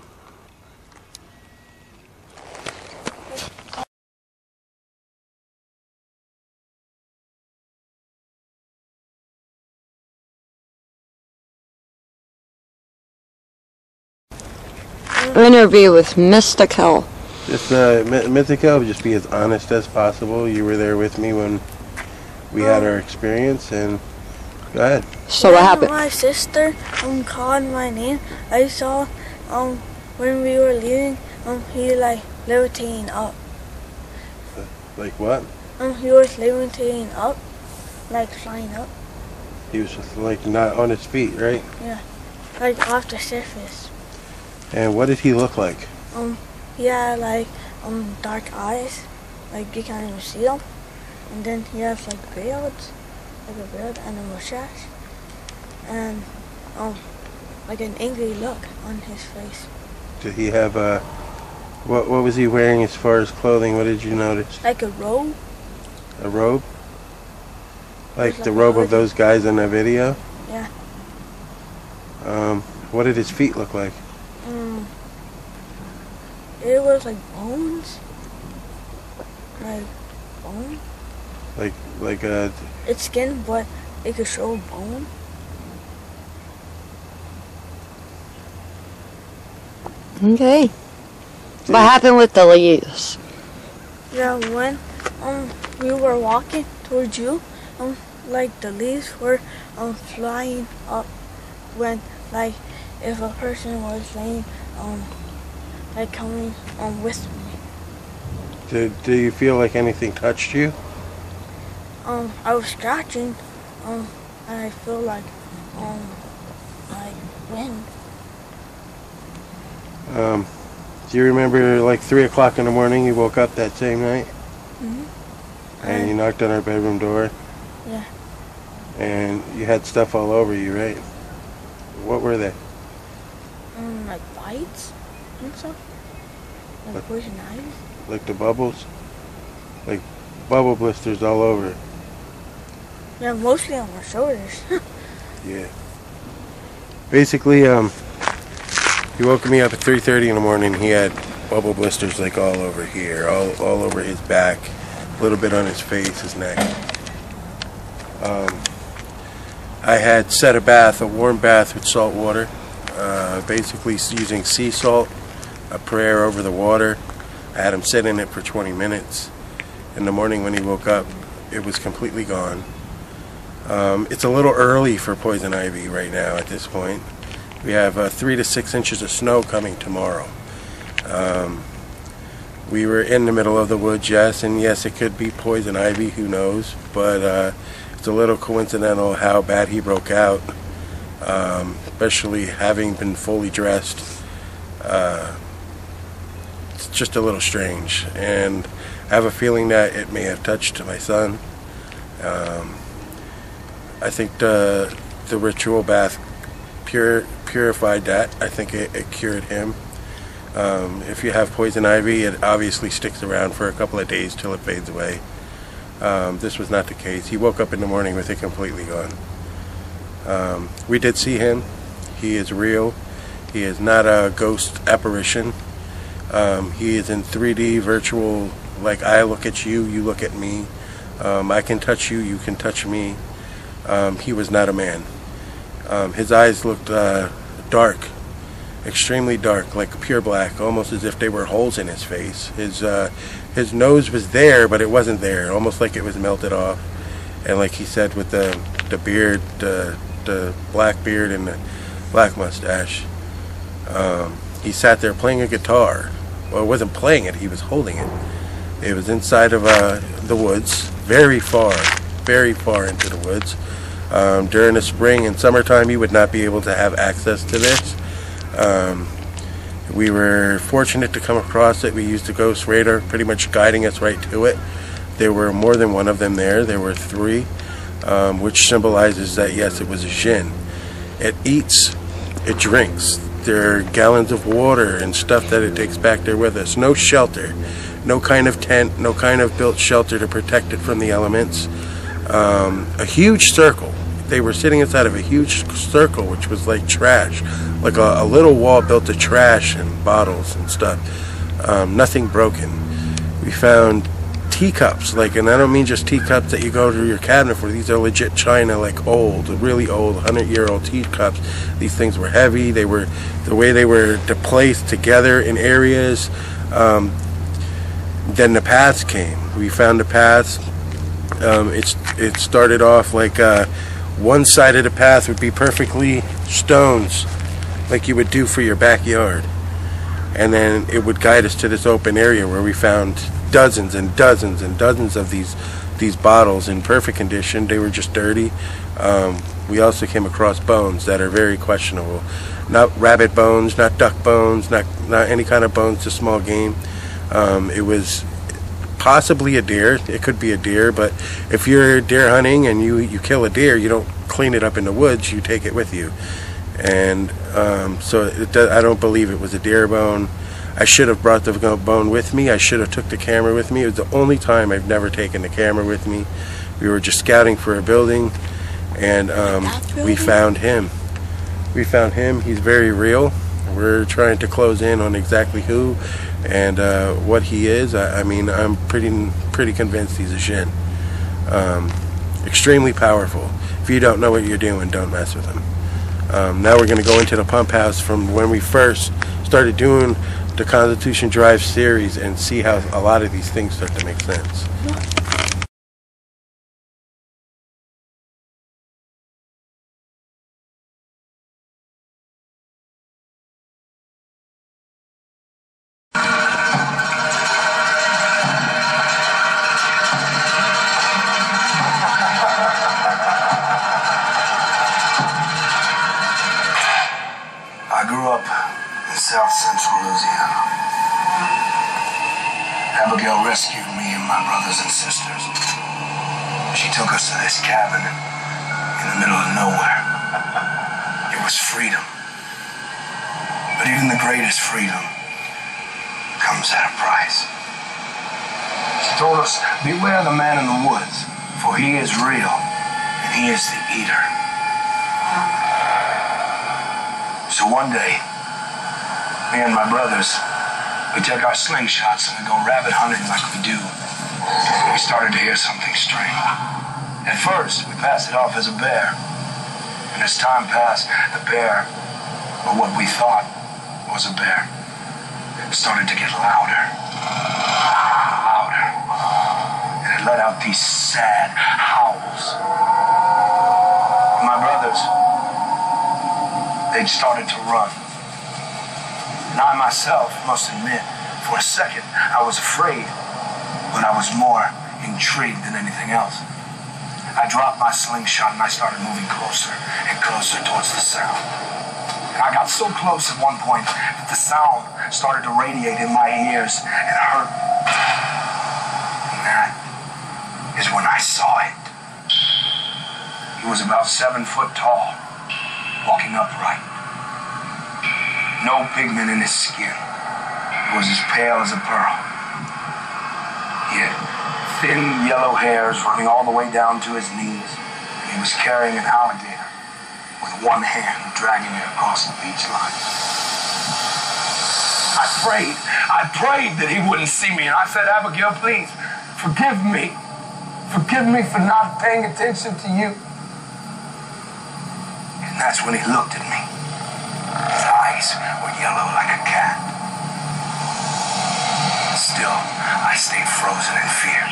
Interview with Mystical. Just uh, Mythical, just be as honest as possible. You were there with me when we had our experience, and go ahead. So what happened? My sister um called my name. I saw um when we were leaving um he like levitating up. Like what? Um he was levitating up, like flying up. He was just like not on his feet, right? Yeah, like off the surface. And what did he look like? Um, he had like um dark eyes, like you can't even see them. And then he has like beards, like a beard and a mustache, and um like an angry look on his face. Did he have a? What What was he wearing as far as clothing? What did you notice? Like a robe. A robe? Like, like the robe a of those guys in the video? Yeah. Um, what did his feet look like? Um, it was like bones. Like bone. Like like a. It's skin, but it could show bone. Okay. What happened with the leaves? Yeah, when um we were walking towards you, um like the leaves were um flying up when like if a person was laying um like coming um with me. Did Do you feel like anything touched you? Um I was scratching, um and I feel like um like wind. Um, do you remember like three o'clock in the morning you woke up that same night? Mhm. And you knocked on our bedroom door? Yeah. And you had stuff all over you, right? What were they? Um like bites and stuff. Like What? poison ivy. Like the bubbles? Like bubble blisters all over. Yeah, mostly on my shoulders. Yeah. Basically, um, he woke me up at three thirty in the morning. He had bubble blisters like all over here, all all over his back, a little bit on his face, his neck. Um, I had set a bath, a warm bath with salt water. uh, basically using sea salt, a prayer over the water. I had him sit in it for twenty minutes. In the morning when he woke up, it was completely gone. Um, it's a little early for poison ivy right now at this point. We have uh, three to six inches of snow coming tomorrow. Um, we were in the middle of the woods, yes, and yes, it could be poison ivy, who knows, but uh, it's a little coincidental how bad he broke out, um, especially having been fully dressed. Uh, it's just a little strange, and I have a feeling that it may have touched my son. Um, I think the, the ritual bath pure, purified that. I think it, it cured him. Um, if you have poison ivy, it obviously sticks around for a couple of days till it fades away. Um, this was not the case. He woke up in the morning with it completely gone. Um, we did see him. He is real. He is not a ghost apparition. Um, he is in three D virtual, like I look at you, you look at me. Um, I can touch you, you can touch me. Um, he was not a man. Um, his eyes looked uh, dark, extremely dark, like pure black, almost as if they were holes in his face. His uh, his nose was there, but it wasn't there, almost like it was melted off. And like he said, with the the beard, the the black beard and the black mustache, um, he sat there playing a guitar. Well, it wasn't playing it; he was holding it. It was inside of uh, the woods, very far, very far into the woods. Um, during the spring and summertime, you would not be able to have access to this. Um, we were fortunate to come across it. We used the Ghost Radar, pretty much guiding us right to it. There were more than one of them there. There were three, um, which symbolizes that, yes, it was a jinn. It eats, it drinks. There are gallons of water and stuff that it takes back there with us. No shelter, no kind of tent, no kind of built shelter to protect it from the elements. Um, a huge circle. They were sitting inside of a huge circle, which was like trash, like a, a little wall built of trash and bottles and stuff. Um, nothing broken. We found teacups, like, and I don't mean just teacups that you go to your cabinet for. These are legit china, like old, really old, hundred-year-old teacups. These things were heavy. They were the way they were placed together in areas. Um, then the paths came. We found the paths. Um, it's it started off like uh, one side of the path would be perfectly stones, like you would do for your backyard, and then it would guide us to this open area where we found dozens and dozens and dozens of these these bottles in perfect condition. They were just dirty. Um, we also came across bones that are very questionable, not rabbit bones, not duck bones, not not any kind of bones to small game. Um, it was possibly a deer. It could be a deer, but if you're deer hunting and you you kill a deer, you don't clean it up in the woods. You take it with you, and um, so it does, I don't believe it was a deer bone. I should have brought the bone with me. I should have took the camera with me. It was the only time I've never taken the camera with me. We were just scouting for a building, and um, we found him. We found him. He's very real. We're trying to close in on exactly who and uh, what he is. I, I mean, I'm pretty pretty convinced he's a jinn. Um, extremely powerful. If you don't know what you're doing, don't mess with him. Um, now we're going to go into the pump house from when we first started doing the Constitution Drive series and see how a lot of these things start to make sense. I grew up in South Central Louisiana. Abigail rescued me and my brothers and sisters. She took us to this cabin in the middle of nowhere. It was freedom. But even the greatest freedom comes at a price. She told us, beware the man in the woods, for he is real, and he is the eater. So one day, me and my brothers, we take our slingshots and we go rabbit hunting like we do. We started to hear something strange. At first, we passed it off as a bear. And as time passed, the bear But what we thought was a bear started to get louder, louder, and it let out these sad howls. My brothers, they'd started to run. And I myself must admit, for a second, I was afraid, but I was more intrigued than anything else. I dropped my slingshot and I started moving closer and closer towards the sound. And I got so close at one point that the sound started to radiate in my ears and hurt. And that is when I saw it. He was about seven foot tall, walking upright. No pigment in his skin. It was as pale as a pearl. He had thin yellow hairs running all the way down to his knees, and he was carrying an alligator with one hand dragging it across the beach line. I prayed, I prayed that he wouldn't see me, and I said, Abigail, please, forgive me. Forgive me for not paying attention to you. And that's when he looked at me. His eyes were yellow like a cat. Still, I stayed frozen in fear.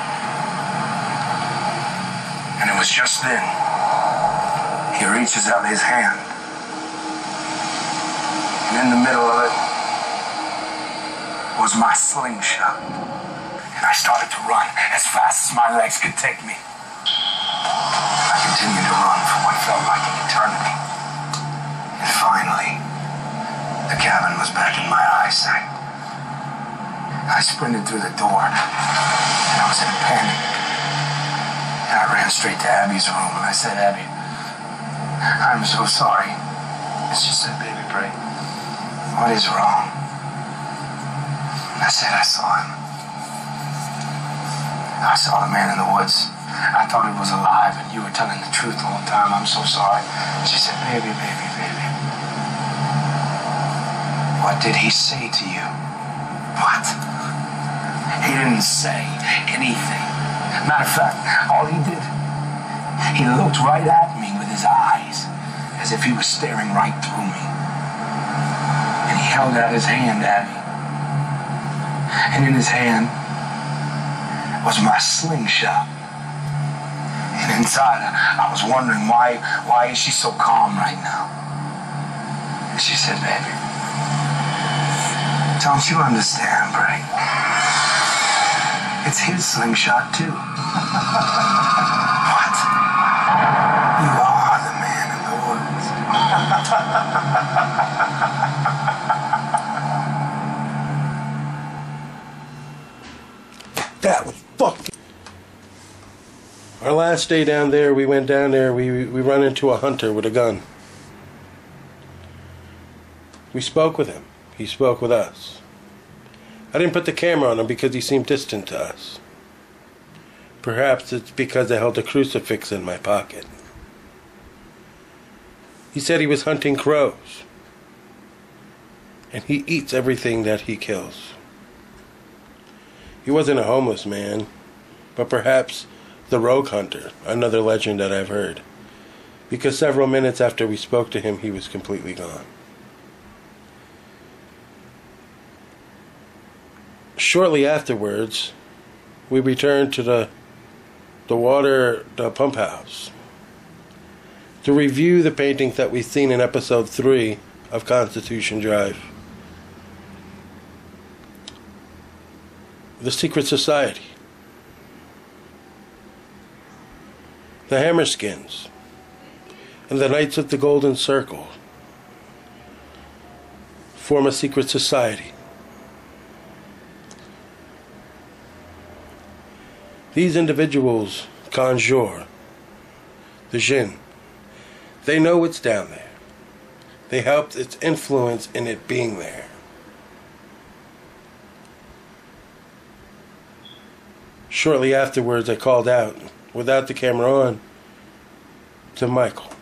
And it was just then, he reaches out his hand. And in the middle of it was my slingshot. And I started to run as fast as my legs could take me. I continued to run for what felt like an eternity. And finally, the cabin was back in my eyesight. I sprinted through the door, and I was in a panic. And I ran straight to Abby's room, and I said, Abby, I'm so sorry. And she said, baby, pray. What is wrong? And I said, I saw him. I saw the man in the woods. I thought he was alive, and you were telling the truth the whole time. I'm so sorry. She said, baby, baby, baby. What did he say to you? What? He didn't say anything. Matter of fact, all he did, he looked right at me with his eyes, as if he was staring right through me. And he held out his hand at me. And in his hand was my slingshot. And inside, I was wondering why, why is she so calm right now? And she said, baby, don't you understand, Bray? It's his slingshot, too. What? You are the man in the woods. That was fucking... Our last day down there, we went down there, we, we run into a hunter with a gun. We spoke with him. He spoke with us. I didn't put the camera on him because he seemed distant to us. Perhaps it's because I held a crucifix in my pocket. He said he was hunting crows. And he eats everything that he kills. He wasn't a homeless man, but perhaps the rogue hunter, another legend that I've heard. Because several minutes after we spoke to him, he was completely gone. Shortly afterwards, we returned to the the water the pump house to review the paintings that we've seen in episode three of Constitution Drive. The Secret Society, the Hammerskins, and the Knights of the Golden Circle form a secret society. These individuals conjure the jinn. They know what's down there. They help its influence in it being there. Shortly afterwards, I called out, without the camera on, to Michael.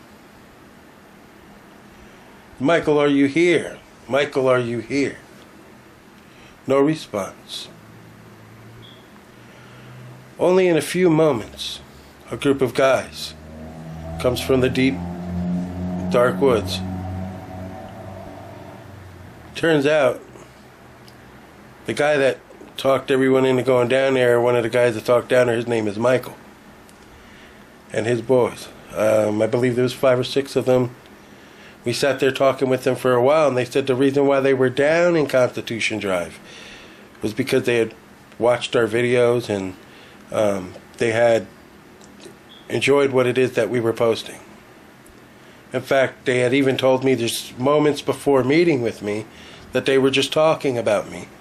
Michael, are you here? Michael, are you here? No response. Only in a few moments, a group of guys comes from the deep, dark woods Turns out, the guy that talked everyone into going down there, one of the guys that talked down there, his name is Michael. And his boys. Um, I believe there was five or six of them. We sat there talking with them for a while, and they said the reason why they were down in Constitution Drive was because they had watched our videos and um, they had enjoyed what it is that we were posting. In fact, they had even told me just moments before meeting with me that they were just talking about me.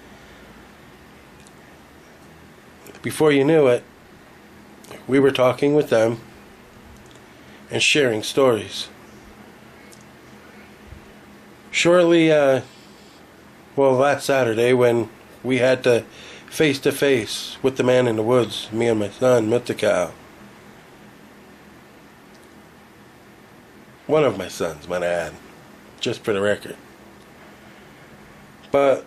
Before you knew it, we were talking with them and sharing stories. Shortly, uh, well, last Saturday, when we had to face to face with the man in the woods, me and my son, Mythical. One of my sons, might I add, just for the record. But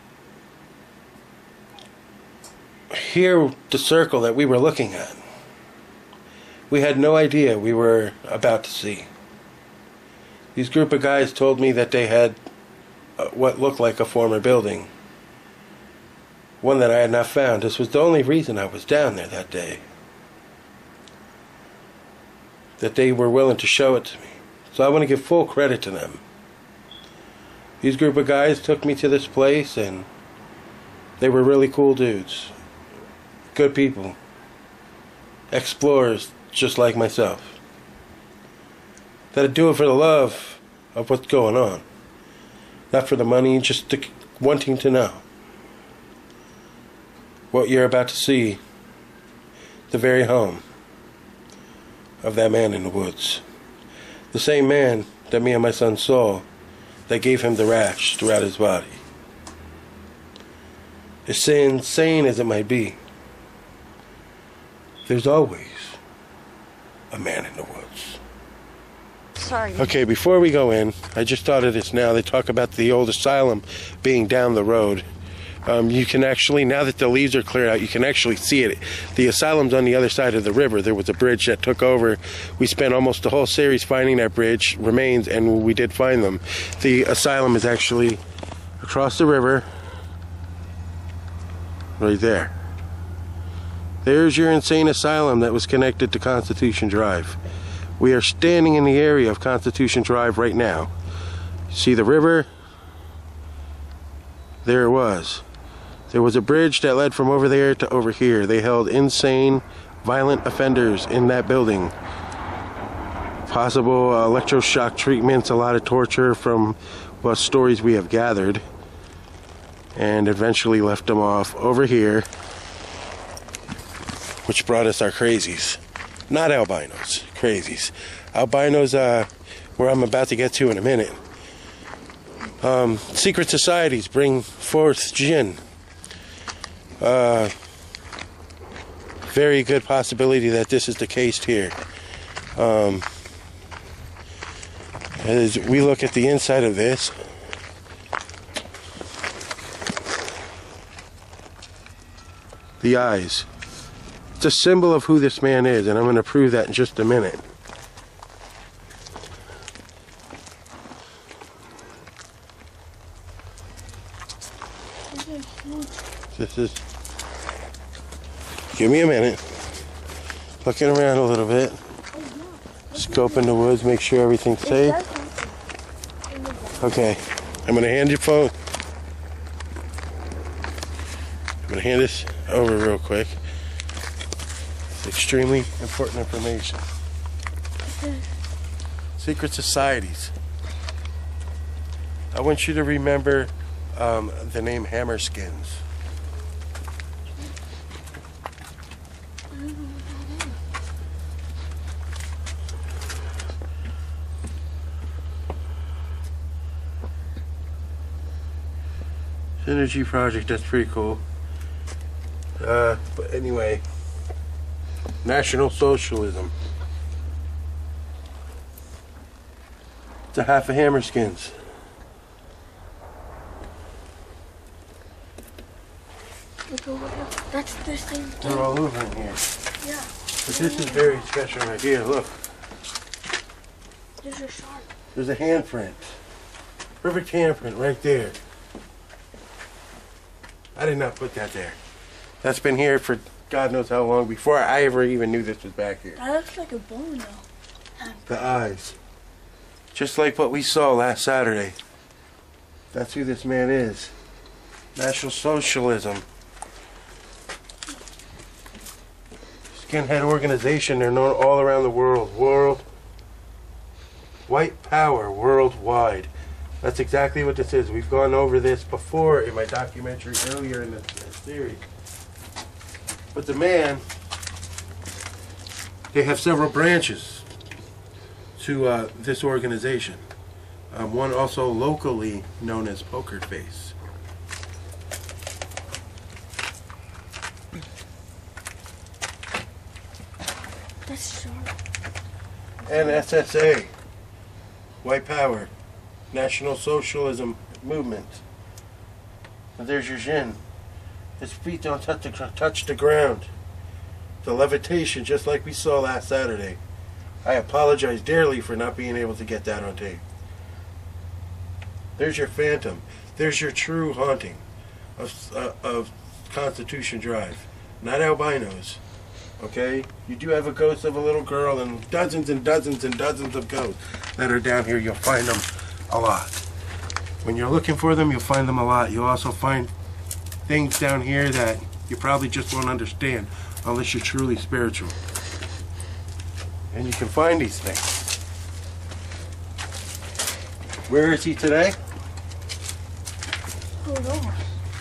here, the circle that we were looking at, we had no idea we were about to see. These group of guys told me that they had uh, what looked like a former building. One that I had not found. This was the only reason I was down there that day. That they were willing to show it to me. So I want to give full credit to them. These group of guys took me to this place and they were really cool dudes. Good people. Explorers just like myself. That'd do it for the love of what's going on. Not for the money, just to, wanting to know what you're about to see. The very home of that man in the woods. The same man that me and my son saw that gave him the rash throughout his body. As insane as it might be, there's always a man in the woods. Sorry. Okay, before we go in, I just thought of this now. They talk about the old asylum being down the road. Um, you can actually, now that the leaves are cleared out, you can actually see it. The asylum's on the other side of the river. There was a bridge that took over. We spent almost the whole series finding that bridge, remains, and we did find them. The asylum is actually across the river, right there. There's your insane asylum that was connected to Constitution Drive. We are standing in the area of Constitution Drive right now. See the river? There it was. There was a bridge that led from over there to over here. They held insane, violent offenders in that building. Possible uh, electroshock treatments, a lot of torture from what stories we have gathered. And eventually left them off over here, which brought us our crazies. Not albinos, crazies. Albinos, uh, where I'm about to get to in a minute. Um, secret societies bring forth jinn. Uh, very good possibility that this is the case here. Um, as we look at the inside of this, the eyes. It's a symbol of who this man is, and I'm going to prove that in just a minute. This is, give me a minute, looking around a little bit, scoping the woods, make sure everything's safe. Okay, I'm going to hand your phone, I'm going to hand this over real quick. It's extremely important information. Secret societies. I want you to remember um, the name Hammerskins. Synergy project, that's pretty cool. Uh, but anyway, National Socialism. It's a half of Hammerskins. Look over here. That's the same thing. They're all over in here. Yeah. But this is very special right here. Look. There's a shark. There's a handprint. Perfect handprint right there. I did not put that there. That's been here for God knows how long before I ever even knew this was back here. That looks like a bone though. The eyes. Just like what we saw last Saturday. That's who this man is. National Socialism. Skinhead organization. They're known all around the world. World. White power worldwide. That's exactly what this is. We've gone over this before in my documentary earlier in the, the series. But the man, they have several branches to uh, this organization. Um, one also locally known as Poker Face. That's sharp. And S S A, White Power, National Socialism Movement. And there's your Jin. His feet don't touch the, touch the ground. The levitation, just like we saw last Saturday. I apologize dearly for not being able to get that on tape. There's your phantom. There's your true haunting of, uh, of Constitution Drive. Not albinos. Okay? You do have a ghost of a little girl and dozens and dozens and dozens of ghosts that are down here. You'll find them a lot. When you're looking for them, you'll find them a lot. You'll also find things down here that you probably just won't understand unless you're truly spiritual. And you can find these things. Where is he today? Who knows?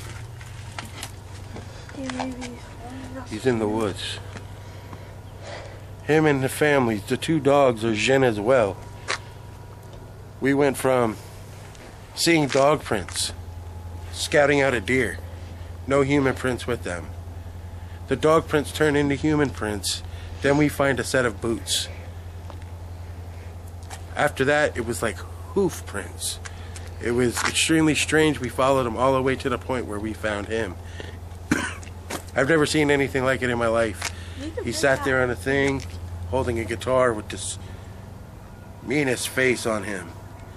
He maybe He's in the woods. Him and the family, the two dogs are Jin as well. We went from seeing dog prints, scouting out a deer, no human prints with them. The dog prints turn into human prints, then we find a set of boots. After that, it was like hoof prints. It was extremely strange. We followed him all the way to the point where we found him. I've never seen anything like it in my life. He sat there on a thing, holding a guitar with this meanest face on him.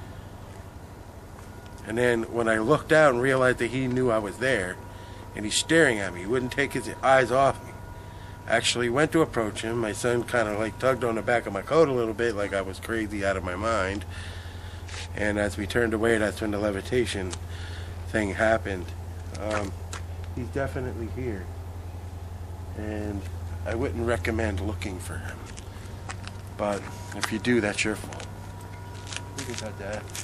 And then when I looked out and realized that he knew I was there, and he's staring at me, he wouldn't take his eyes off me. I actually went to approach him. My son kind of like tugged on the back of my coat a little bit, like I was crazy out of my mind. And as we turned away, that's when the levitation thing happened. Um, he's definitely here. And I wouldn't recommend looking for him. But if you do, that's your fault. Look at that, Dad.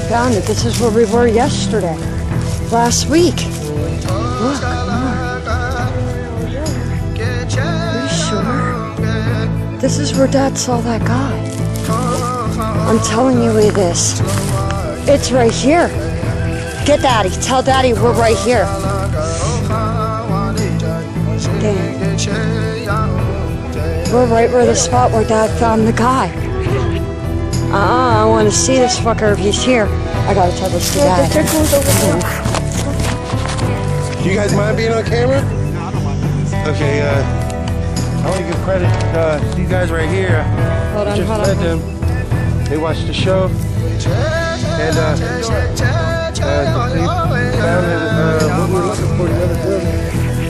found it. This is where we were yesterday. Last week. Look, look. Are you sure? This is where Dad saw that guy. I'm telling you it is. It's right here. Get Daddy. Tell Daddy we're right here. Damn. We're right where the spot where Dad found the guy. Uh-uh, I want to see this fucker if he's here. I gotta tell this to Dad. Do you guys mind being on camera? Okay, uh, I want to give credit uh, to these guys right here. Hold on, just hold led on. them. They watched the show, and uh, uh, they found uh, what we were looking for the other building.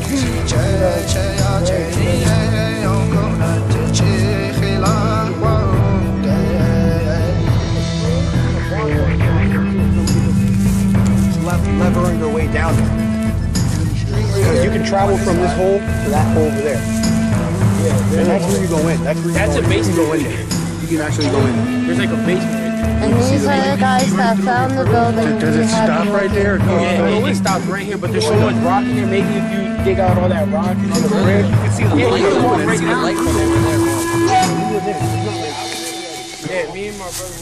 Levering their way down there. Because you can travel from this hole to that hole over there. Yeah, and that's where you go in. That's, where you that's go a in. basement. You can go in there. You can actually go in there. There's like a basement right there. And these are the guys that found the building. Does it stop right there? Yeah, well, it stops right here, but there's so much rock in there. Maybe if you dig out all that rock on the bridge, you can see the light. Yeah, you can break it out. Yeah, me and my brother.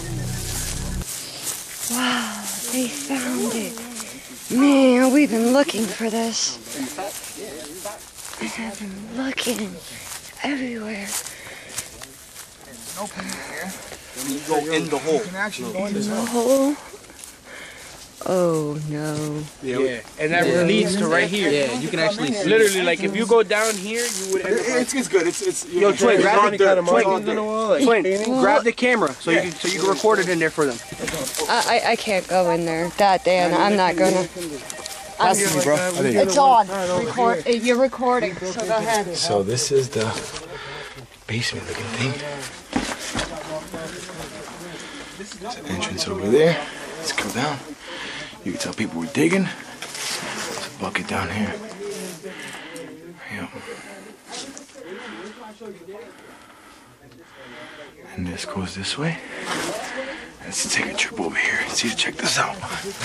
Wow, they found it. Man, we've been looking for this. I have been looking everywhere. There's an opening here. And you go in the hole. You can actually go in the hole. Oh no. Yeah, yeah. And that yeah. leads to right here. Yeah, you can actually see. Literally, like if you go down here, you would. End up it's, it's good. It's it's. Yo, Twin, grab the kind of Twin, Twin, grab the camera so you can so you can record it in there for them. I I, I can't go in there. That Dan, I'm not gonna. Pass it to me, bro. I think It's on. Record. You're recording. So go ahead. So this is the basement looking thing. There's an entrance over there. Let's go down. You can tell people we're digging. There's a bucket down here. Yep. And this goes this way. Let's take a trip over here. See, check this out.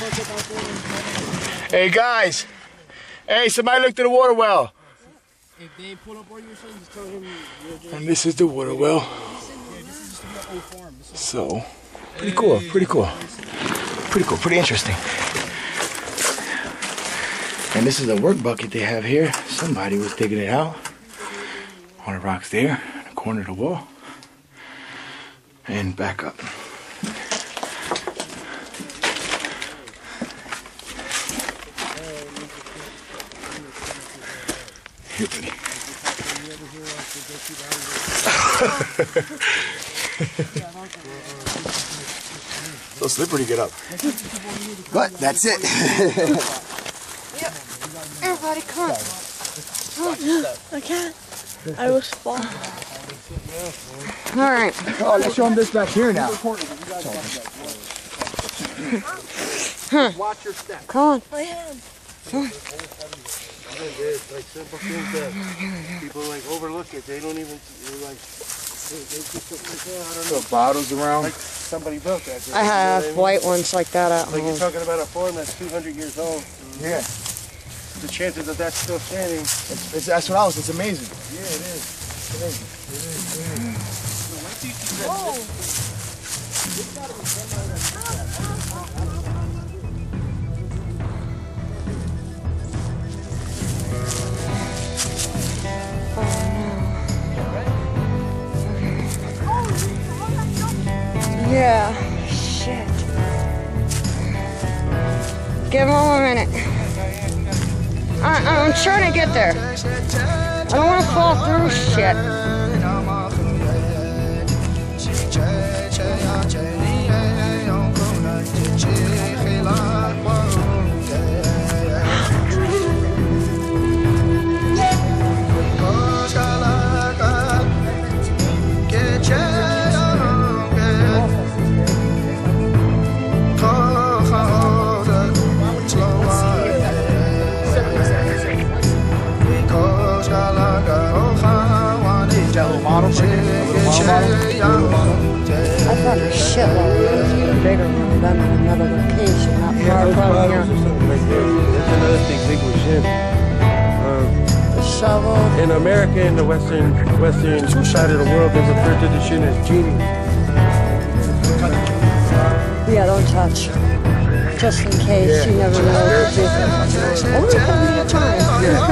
Hey guys. Hey, somebody looked at the water well. If they pull up where you're saying, just tell him. And this is the water well. So, pretty cool, pretty cool. Pretty cool, pretty interesting. And this is a work bucket they have here. Somebody was digging it out. All the rocks there, in the corner of the wall. And back up. Here, buddy. So slippery to get up. But that's it. Yep. Everybody come on. Oh, I can't. I was falling. All right. Oh, let's show them this back here now. Huh. Watch your step. Come on. I am. Come on. It's like simple things that people like overlook it. They don't even they're like they, they just like, oh, I don't know. The bottles around. Like somebody built that. I have you know what I mean? white ones like that at Like home. you're talking about a farm that's two hundred years old. Yeah. The chances that that's still standing. It's, it's, that's what I was. It's amazing. Yeah, it is. It is. It is. It is. Oh. Yeah, shit. Give him one minute. I, I'm trying to get there. I don't want to fall through shit. Model, a little model bottle. I found a shitload. There's even bigger one of them in another location, not Yeah, far those from bottles here. or something like this. That's another thing big with shit. Um, The shovel. in America, in the western western side of the world, they refer to the shit as genie. Yeah, don't touch. Just in case, you never know. Only for me a time.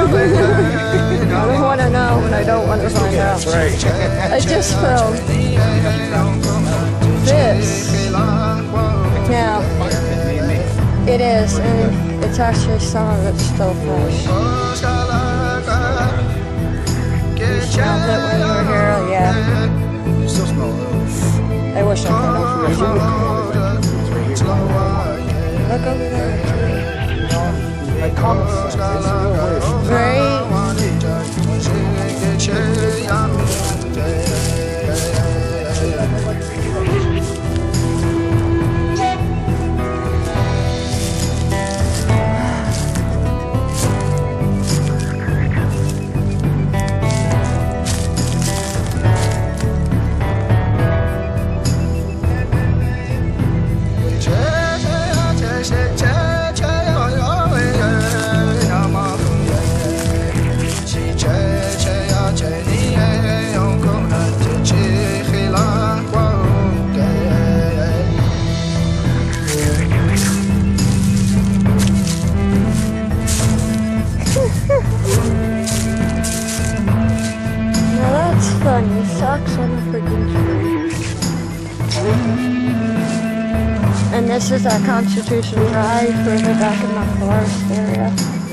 I don't want to know when I don't want to find out. Right. I just found this. Now, it is, and it's actually some of it's still fresh. You smelled it when you were here, yeah. You still smell it. I wish I could have. Look over there. Like common sense. It's real weird. Right? Now that's funny. Socks on a freaking tree. And this is our Constitution Drive further back in the forest area.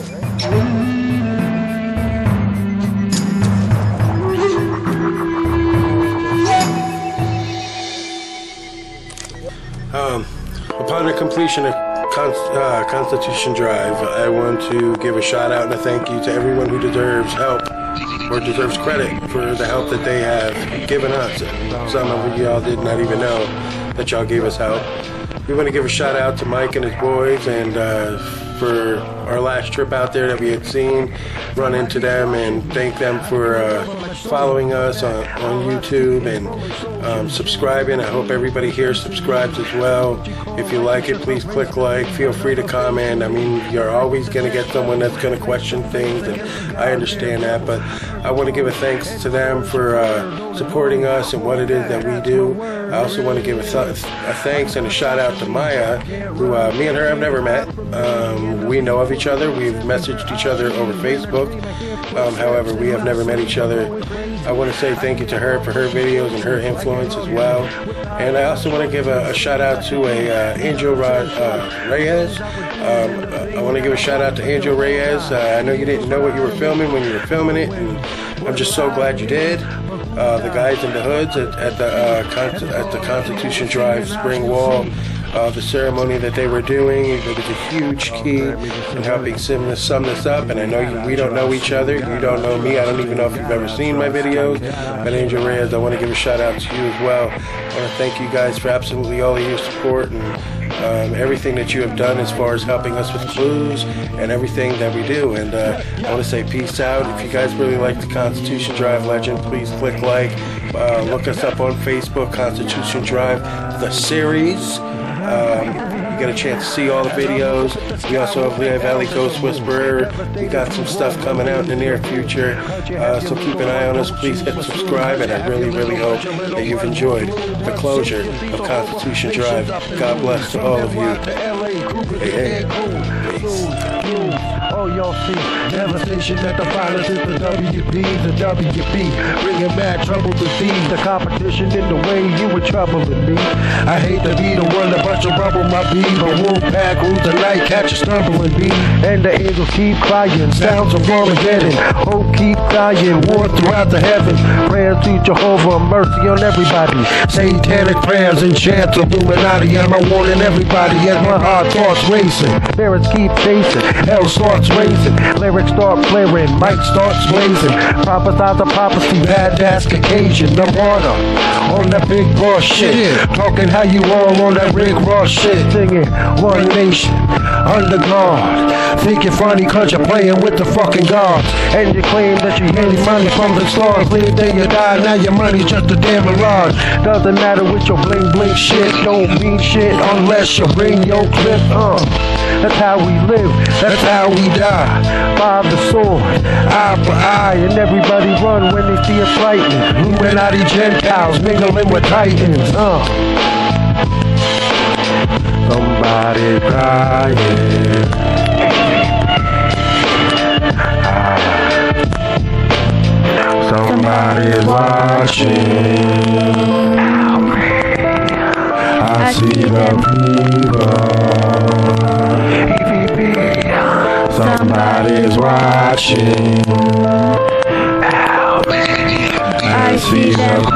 Um, upon the completion of Con- uh, Constitution Drive, I want to give a shout out and a thank you to everyone who deserves help or deserves credit for the help that they have given us. Some of y'all did not even know that y'all gave us help. We want to give a shout out to Mike and his boys, and uh, for our last trip out there that we had seen, run into them and thank them for uh, following us on, on YouTube and um, subscribing. I hope everybody here subscribes as well. If you like it, please click like. Feel free to comment. I mean, you're always going to get someone that's going to question things, and I understand that, but I want to give a thanks to them for uh, supporting us and what it is that we do. I also want to give a, th- a thanks and a shout out to Maya, who uh, me and her have never met. Um, we know of each other. We've messaged each other over Facebook. Um, however, we have never met each other. I want to say thank you to her for her videos and her influence as well. And I also want to give a, a shout out to a uh, Angel Ra- uh, Reyes. Um, I want to give a shout out to Angel Reyes. Uh, I know you didn't know what you were filming when you were filming it, and I'm just so glad you did. Uh, the guys in the hoods at, at the uh, Con- at the Constitution Drive Spring Wall. Uh, the ceremony that they were doing, it was a huge key in helping sum this, sum this up. And I know you, we don't know each other. You don't know me. I don't even know if you've ever seen my videos. But Angel Reyes, I want to give a shout out to you as well. I want to thank you guys for absolutely all of your support and um, everything that you have done as far as helping us with clues and everything that we do. And uh, I want to say peace out. If you guys really like the Constitution Drive Legend, please click like. Uh, look us up on Facebook, Constitution Drive, the series. Um, you get a chance to see all the videos. We also have Lehigh Valley Ghost Whisperer. We got some stuff coming out in the near future. Uh, so keep an eye on us. Please hit subscribe, and I really, really hope that you've enjoyed the closure of Constitution Drive. God bless to all of you. Hey, hey. Peace. Oh, y'all see, devastation at the finest is the W P, the W P, bringing mad trouble to thieves, the competition in the way you were troubling me. I hate to be the one to bust your bubble, my beat, but wolf pack rules the night, catch a stumbling beat, and the angels keep crying, sounds of Armageddon, hope keep dying, war throughout the heavens, prayers to Jehovah, mercy on everybody, satanic prayers and chants of Illuminati, I'm warning everybody as my heart starts racing, spirits keep chasing, hell starts raising, lyrics start flaring, mic starts blazing, prophesize a prophecy, bad ass occasion, the martyr, on that big raw shit, talking how you all on that Rick Ross shit, singing one nation, under guard. Think you're funny cause you're playing with the fucking gods. And you claim that you're getting money from the stars. Leave then you die, now your money's just a damn mirage. Doesn't matter with your bling bling shit. Don't mean shit unless you bring your clip. Uh, that's how we live, that's how we die. By the sword, eye for eye. And everybody run when they see us fighting. Illuminati Gentiles mingling with Titans. Uh. Somebody crying. Somebody's watching. I see the people. Somebody's watching. I see the